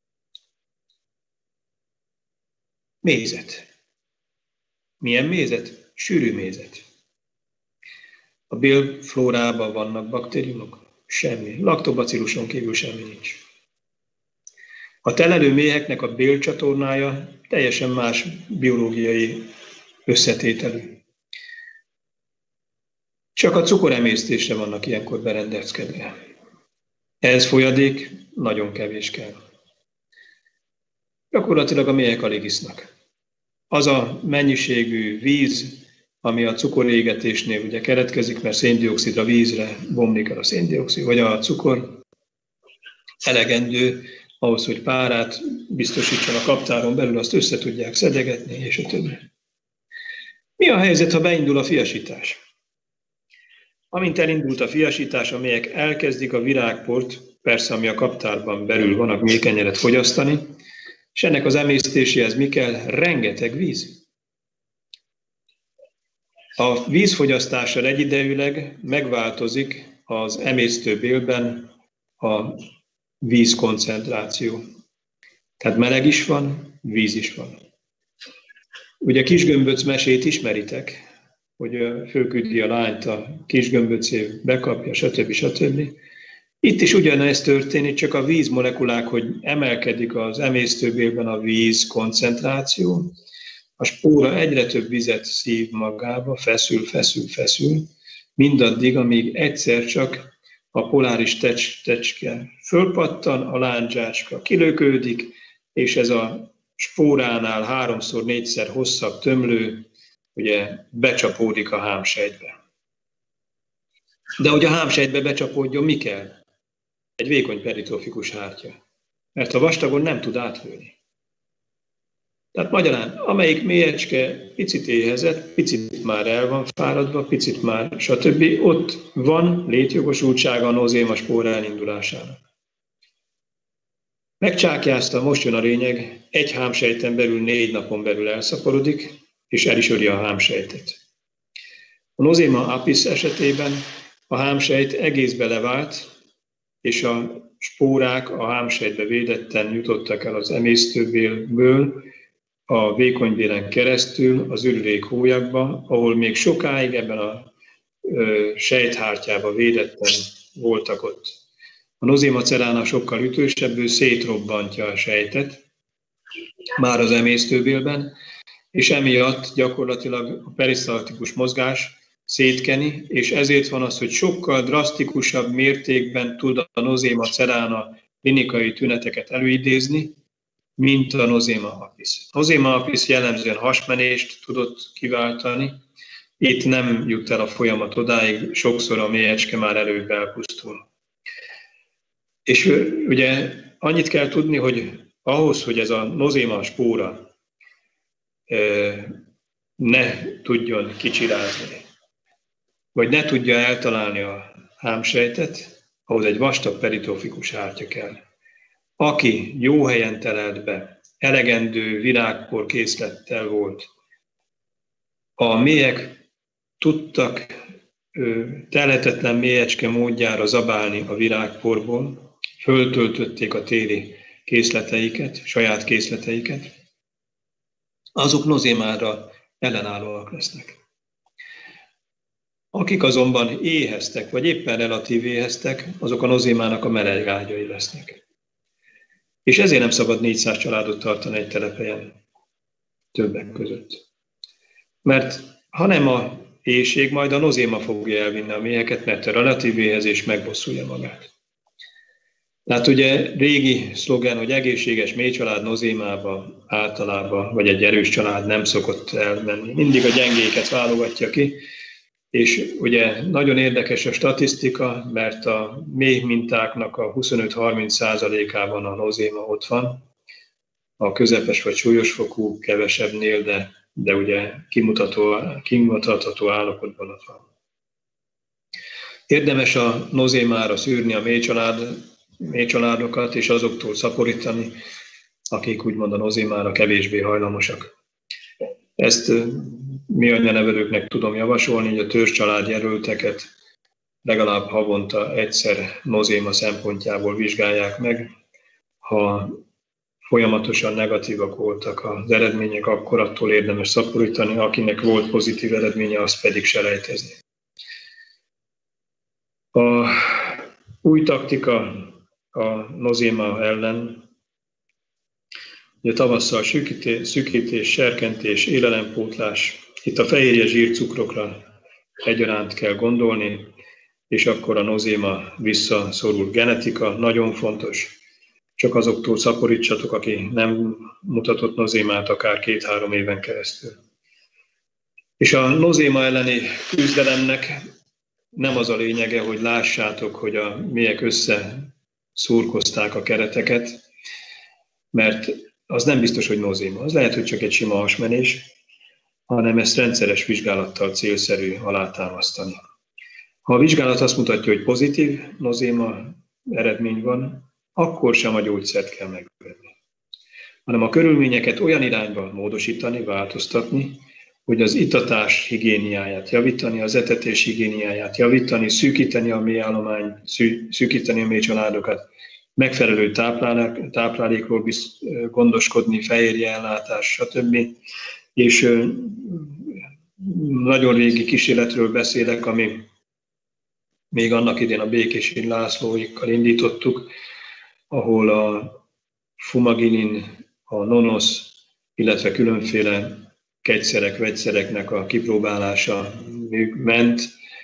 Mézet. Milyen mézet? Sűrű mézet. A bélflórában vannak baktériumok? Semmi. Laktobacilluson kívül semmi nincs. A telelő méheknek a bélcsatornája teljesen más biológiai összetételű. Csak a cukoremésztésre vannak ilyenkor berendezkedve. Ez folyadék nagyon kevés kell. Gyakorlatilag a méhek alig isznak. Az a mennyiségű víz, ami a cukorégetésnél ugye keletkezik, mert széndioxidra, vízre bomlik el a széndioxid, vagy a cukor, elegendő ahhoz, hogy párát biztosítson a kaptáron belül, azt össze tudják szedegetni, és a többi. Mi a helyzet, ha beindul a fiasítás? Amint elindult a fiasítás, a méhek elkezdik a virágport, persze ami a kaptárban belül van, a méhkenyeret fogyasztani, és ennek az emésztéséhez mi kell? Rengeteg víz. A vízfogyasztással egyidejűleg megváltozik az emésztőbélben a vízkoncentráció. Tehát meleg is van, víz is van. Ugye Kisgömböc mesét ismeritek, hogy fölküldi a lányt a kisgömböcé, bekapja, stb. stb. Itt is ugyanez történik, csak a vízmolekulák, hogy emelkedik az emésztőbélben a víz koncentráció, a spóra egyre több vizet szív magába, feszül, feszül, feszül, mindaddig, amíg egyszer csak a poláris tecs, tecske fölpattan, a lándzsácska kilökődik, és ez a spóránál háromszor, négyszer hosszabb tömlő, ugye becsapódik a hámsejtbe. De hogy a hámsejtbe becsapódjon, mi kell? Egy vékony peritrofikus hártya. Mert a vastagon nem tud átlőni. Tehát magyarán, amelyik méhecske picit éhezett, picit már el van fáradva, picit már stb. Ott van létjogosultsága a nozéma spóra elindulásának. Megcsákjázta, most jön a lényeg, egy hámsejten belül négy napon belül elszaporodik, és el is öli a hámsejtet. A nozéma apis esetében a hámsejt egészbe levált, és a spórák a hámsejtbe védetten jutottak el az emésztőbélből a vékonybélen keresztül az ürülék hólyagba, ahol még sokáig ebben a ö, sejthártyában védetten voltak ott. A nozéma cerána sokkal ütősebb, ő szétrobbantja a sejtet, már az emésztőbélben, és emiatt gyakorlatilag a perisztaltikus mozgás szétkeni, és ezért van az, hogy sokkal drasztikusabb mértékben tud a nozéma cerána klinikai tüneteket előidézni, mint a nozéma apis. A nozéma apis jellemzően hasmenést tudott kiváltani, itt nem jut el a folyamat odáig, sokszor a méhecske már előbb elpusztul. És ugye annyit kell tudni, hogy ahhoz, hogy ez a nozéma spóra ne tudjon kicsirázni, vagy ne tudja eltalálni a hámsejtet, ahhoz egy vastag peritrofikus hártya kell. Aki jó helyen telelt be, elegendő virágpor készlettel volt, a méhek tudtak telhetetlen méhecske módjára zabálni a virágporból, föltöltötték a téli készleteiket, saját készleteiket, azok nozémára ellenállóak lesznek. Akik azonban éheztek, vagy éppen relatív éheztek, azok a nozémának a meleg ágyai lesznek. És ezért nem szabad négyszáz családot tartani egy telephelyen többek között. Mert ha nem a éhség, majd a nozéma fogja elvinni a méheket, mert a relatív éhezés megbosszulja magát. Tehát ugye régi szlogen, hogy egészséges méhcsalád nozémába általában, vagy egy erős család nem szokott elmenni. Mindig a gyengéket válogatja ki, és ugye nagyon érdekes a statisztika, mert a méh mintáknak a huszonöt-harminc százalékában a nozéma ott van, a közepes vagy súlyos fokú kevesebbnél, de, de ugye kimutató, kimutatható állapotban ott van. Érdemes a nozémára szűrni a méhcsalád, méhcsaládokat, és azoktól szaporítani, akik úgymond a nozémára kevésbé hajlamosak. Ezt mi anyanevelőknek tudom javasolni, hogy a törzscsalád jelölteket legalább havonta egyszer nozéma szempontjából vizsgálják meg. Ha folyamatosan negatívak voltak az eredmények, akkor attól érdemes szaporítani, akinek volt pozitív eredménye, azt pedig selejtezni. A új taktika a nozéma ellen, ugye tavasszal szűkítés, szűkítés, serkentés, élelempótlás, itt a fehérje zsírcukrokra egyaránt kell gondolni, és akkor a nozéma visszaszorul. Genetika nagyon fontos, csak azoktól szaporítsatok, aki nem mutatott nozémát akár két-három éven keresztül. És a nozéma elleni küzdelemnek nem az a lényege, hogy lássátok, hogy a mélyek összeszúrkozták a kereteket, mert az nem biztos, hogy nozéma. Az lehet, hogy csak egy sima hasmenés, hanem ezt rendszeres vizsgálattal célszerű alátámasztani. Ha a vizsgálat azt mutatja, hogy pozitív nozéma eredmény van, akkor sem a gyógyszert kell megvenni, hanem a körülményeket olyan irányba módosítani, változtatni, hogy az itatás higiéniáját javítani, az etetés higiéniáját javítani, szűkíteni a mélyállomány, szűkíteni a mélycsaládokat, megfelelő táplálékról gondoskodni, fehérjeellátás, stb. És nagyon régi kísérletről beszélek, ami még annak idén a Békési Lászlóikkal indítottuk, ahol a fumagilin, a nonosz, illetve különféle kegyszerek, vegyszereknek a kipróbálása ment,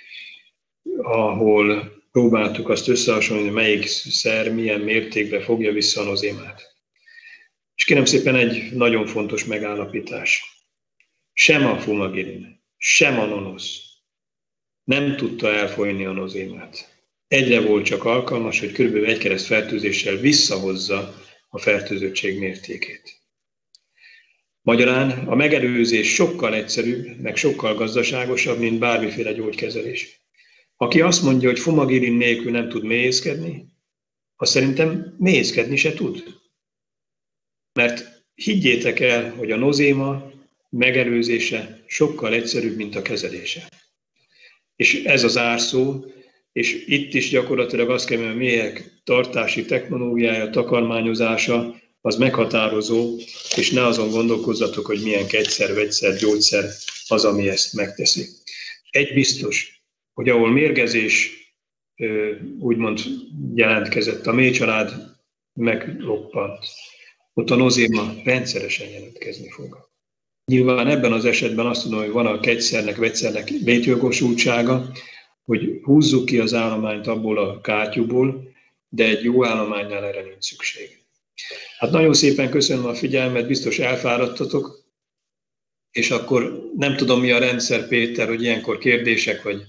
ahol próbáltuk azt összehasonlítani, melyik szer milyen mértékben fogja vissza a nozémát. És kérem szépen egy nagyon fontos megállapítás. Sem a fumagilin, sem a nonosz nem tudta elfolyni a nozémát. Egyre volt csak alkalmas, hogy kb. Egy kereszt fertőzéssel visszahozza a fertőzöttség mértékét. Magyarán a megelőzés sokkal egyszerűbb, meg sokkal gazdaságosabb, mint bármiféle gyógykezelés. Aki azt mondja, hogy fumagilin nélkül nem tud mélyészkedni, az szerintem mélyészkedni se tud. Mert higgyétek el, hogy a nozéma megelőzése sokkal egyszerűbb, mint a kezelése. És ez az árszó, és itt is gyakorlatilag azt kell, hogy a méhek tartási technológiája, takarmányozása, az meghatározó, és ne azon gondolkozzatok, hogy milyen kegyszer, vegyszer, gyógyszer az, ami ezt megteszi. Egy biztos, hogy ahol mérgezés úgymond jelentkezett, a mélycsalád megroppant, ott a nozéma rendszeresen jelentkezni fog. Nyilván ebben az esetben azt tudom, hogy van a kegyszernek, vegyszernek létjogosultsága, hogy húzzuk ki az állományt abból a kátyúból, de egy jó állománynál erre nincs szükség. Hát nagyon szépen köszönöm a figyelmet, biztos elfáradtatok, és akkor nem tudom, mi a rendszer, Péter, hogy ilyenkor kérdések vagy.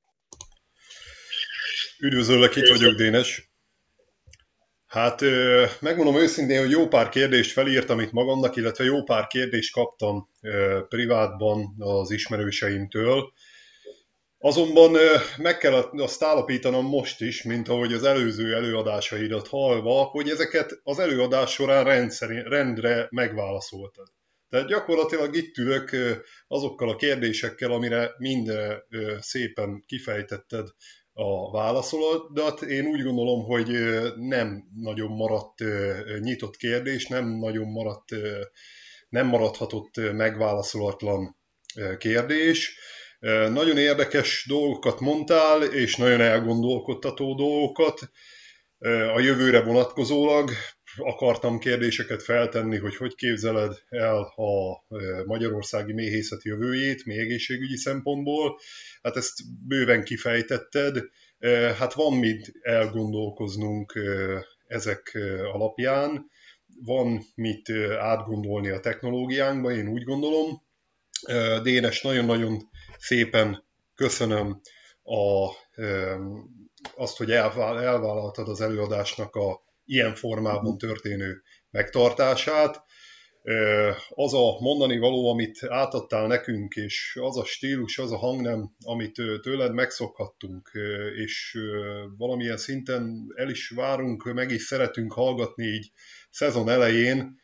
Üdvözöllek, itt vagyok, Dénes. Hát megmondom őszintén, hogy jó pár kérdést felírtam itt magamnak, illetve jó pár kérdést kaptam privátban az ismerőseimtől. Azonban meg kell azt állapítanom most is, mint ahogy az előző előadásaidat hallva, hogy ezeket az előadás során rendszerint, rendre megválaszoltad. Tehát gyakorlatilag itt ülök azokkal a kérdésekkel, amire mindre szépen kifejtetted a válaszodat. Én úgy gondolom, hogy nem nagyon maradt nyitott kérdés, nem nagyon maradt, nem maradhatott megválaszolatlan kérdés. Nagyon érdekes dolgokat mondtál, és nagyon elgondolkodtató dolgokat. A jövőre vonatkozólag akartam kérdéseket feltenni, hogy hogy képzeled el a magyarországi méhészet jövőjét, még egészségügyi szempontból. Hát ezt bőven kifejtetted. Hát van mit elgondolkoznunk ezek alapján, van mit átgondolni a technológiánkba, én úgy gondolom. Dénes, nagyon-nagyon szépen köszönöm a, azt, hogy elvállaltad az előadásnak a ilyen formában történő megtartását. Az a mondani való, amit átadtál nekünk, és az a stílus, az a hangnem, amit tőled megszokhattunk, és valamilyen szinten el is várunk, meg is szeretünk hallgatni így szezon elején,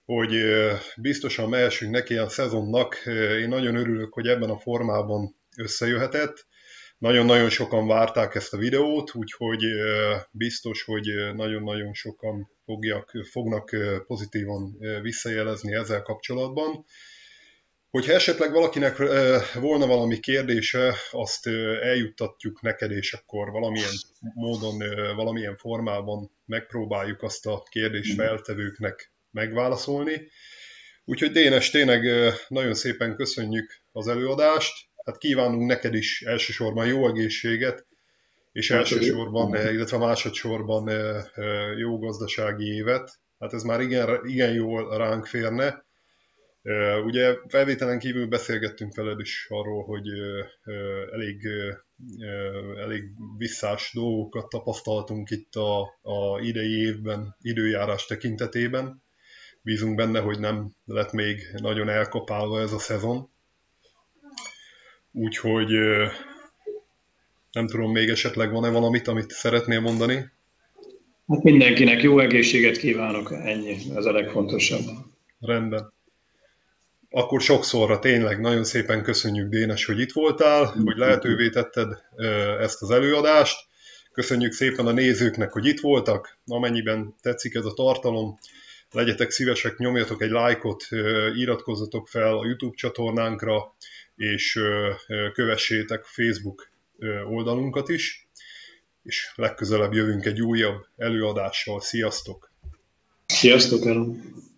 hogy biztosan mehessünk neki a szezonnak. Én nagyon örülök, hogy ebben a formában összejöhetett. Nagyon-nagyon sokan várták ezt a videót, úgyhogy biztos, hogy nagyon-nagyon sokan fogjak, fognak pozitívan visszajelezni ezzel kapcsolatban. Hogyha esetleg valakinek volna valami kérdése, azt eljuttatjuk neked, és akkor valamilyen módon, valamilyen formában megpróbáljuk azt a kérdést feltevőknek megválaszolni. Úgyhogy Dénes, tényleg nagyon szépen köszönjük az előadást. Hát kívánunk neked is elsősorban jó egészséget, és elsősorban, illetve másodszorban jó gazdasági évet. Hát ez már igen, igen jól ránk férne. Ugye felvételen kívül beszélgettünk veled is arról, hogy elég, elég visszás dolgokat tapasztaltunk itt a, a idei évben, időjárás tekintetében. Bízunk benne, hogy nem lett még nagyon elkapálva ez a szezon. Úgyhogy nem tudom, még esetleg van-e valamit, amit szeretnél mondani? Hát mindenkinek jó egészséget kívánok, ennyi, ez a legfontosabb. Rendben. Akkor sokszorra tényleg nagyon szépen köszönjük, Dénes, hogy itt voltál, hogy lehetővé tetted ezt az előadást. Köszönjük szépen a nézőknek, hogy itt voltak. Amennyiben tetszik ez a tartalom, legyetek szívesek, nyomjatok egy lájkot, iratkozzatok fel a YouTube csatornánkra, és kövessétek Facebook oldalunkat is, és legközelebb jövünk egy újabb előadással. Sziasztok! Sziasztok!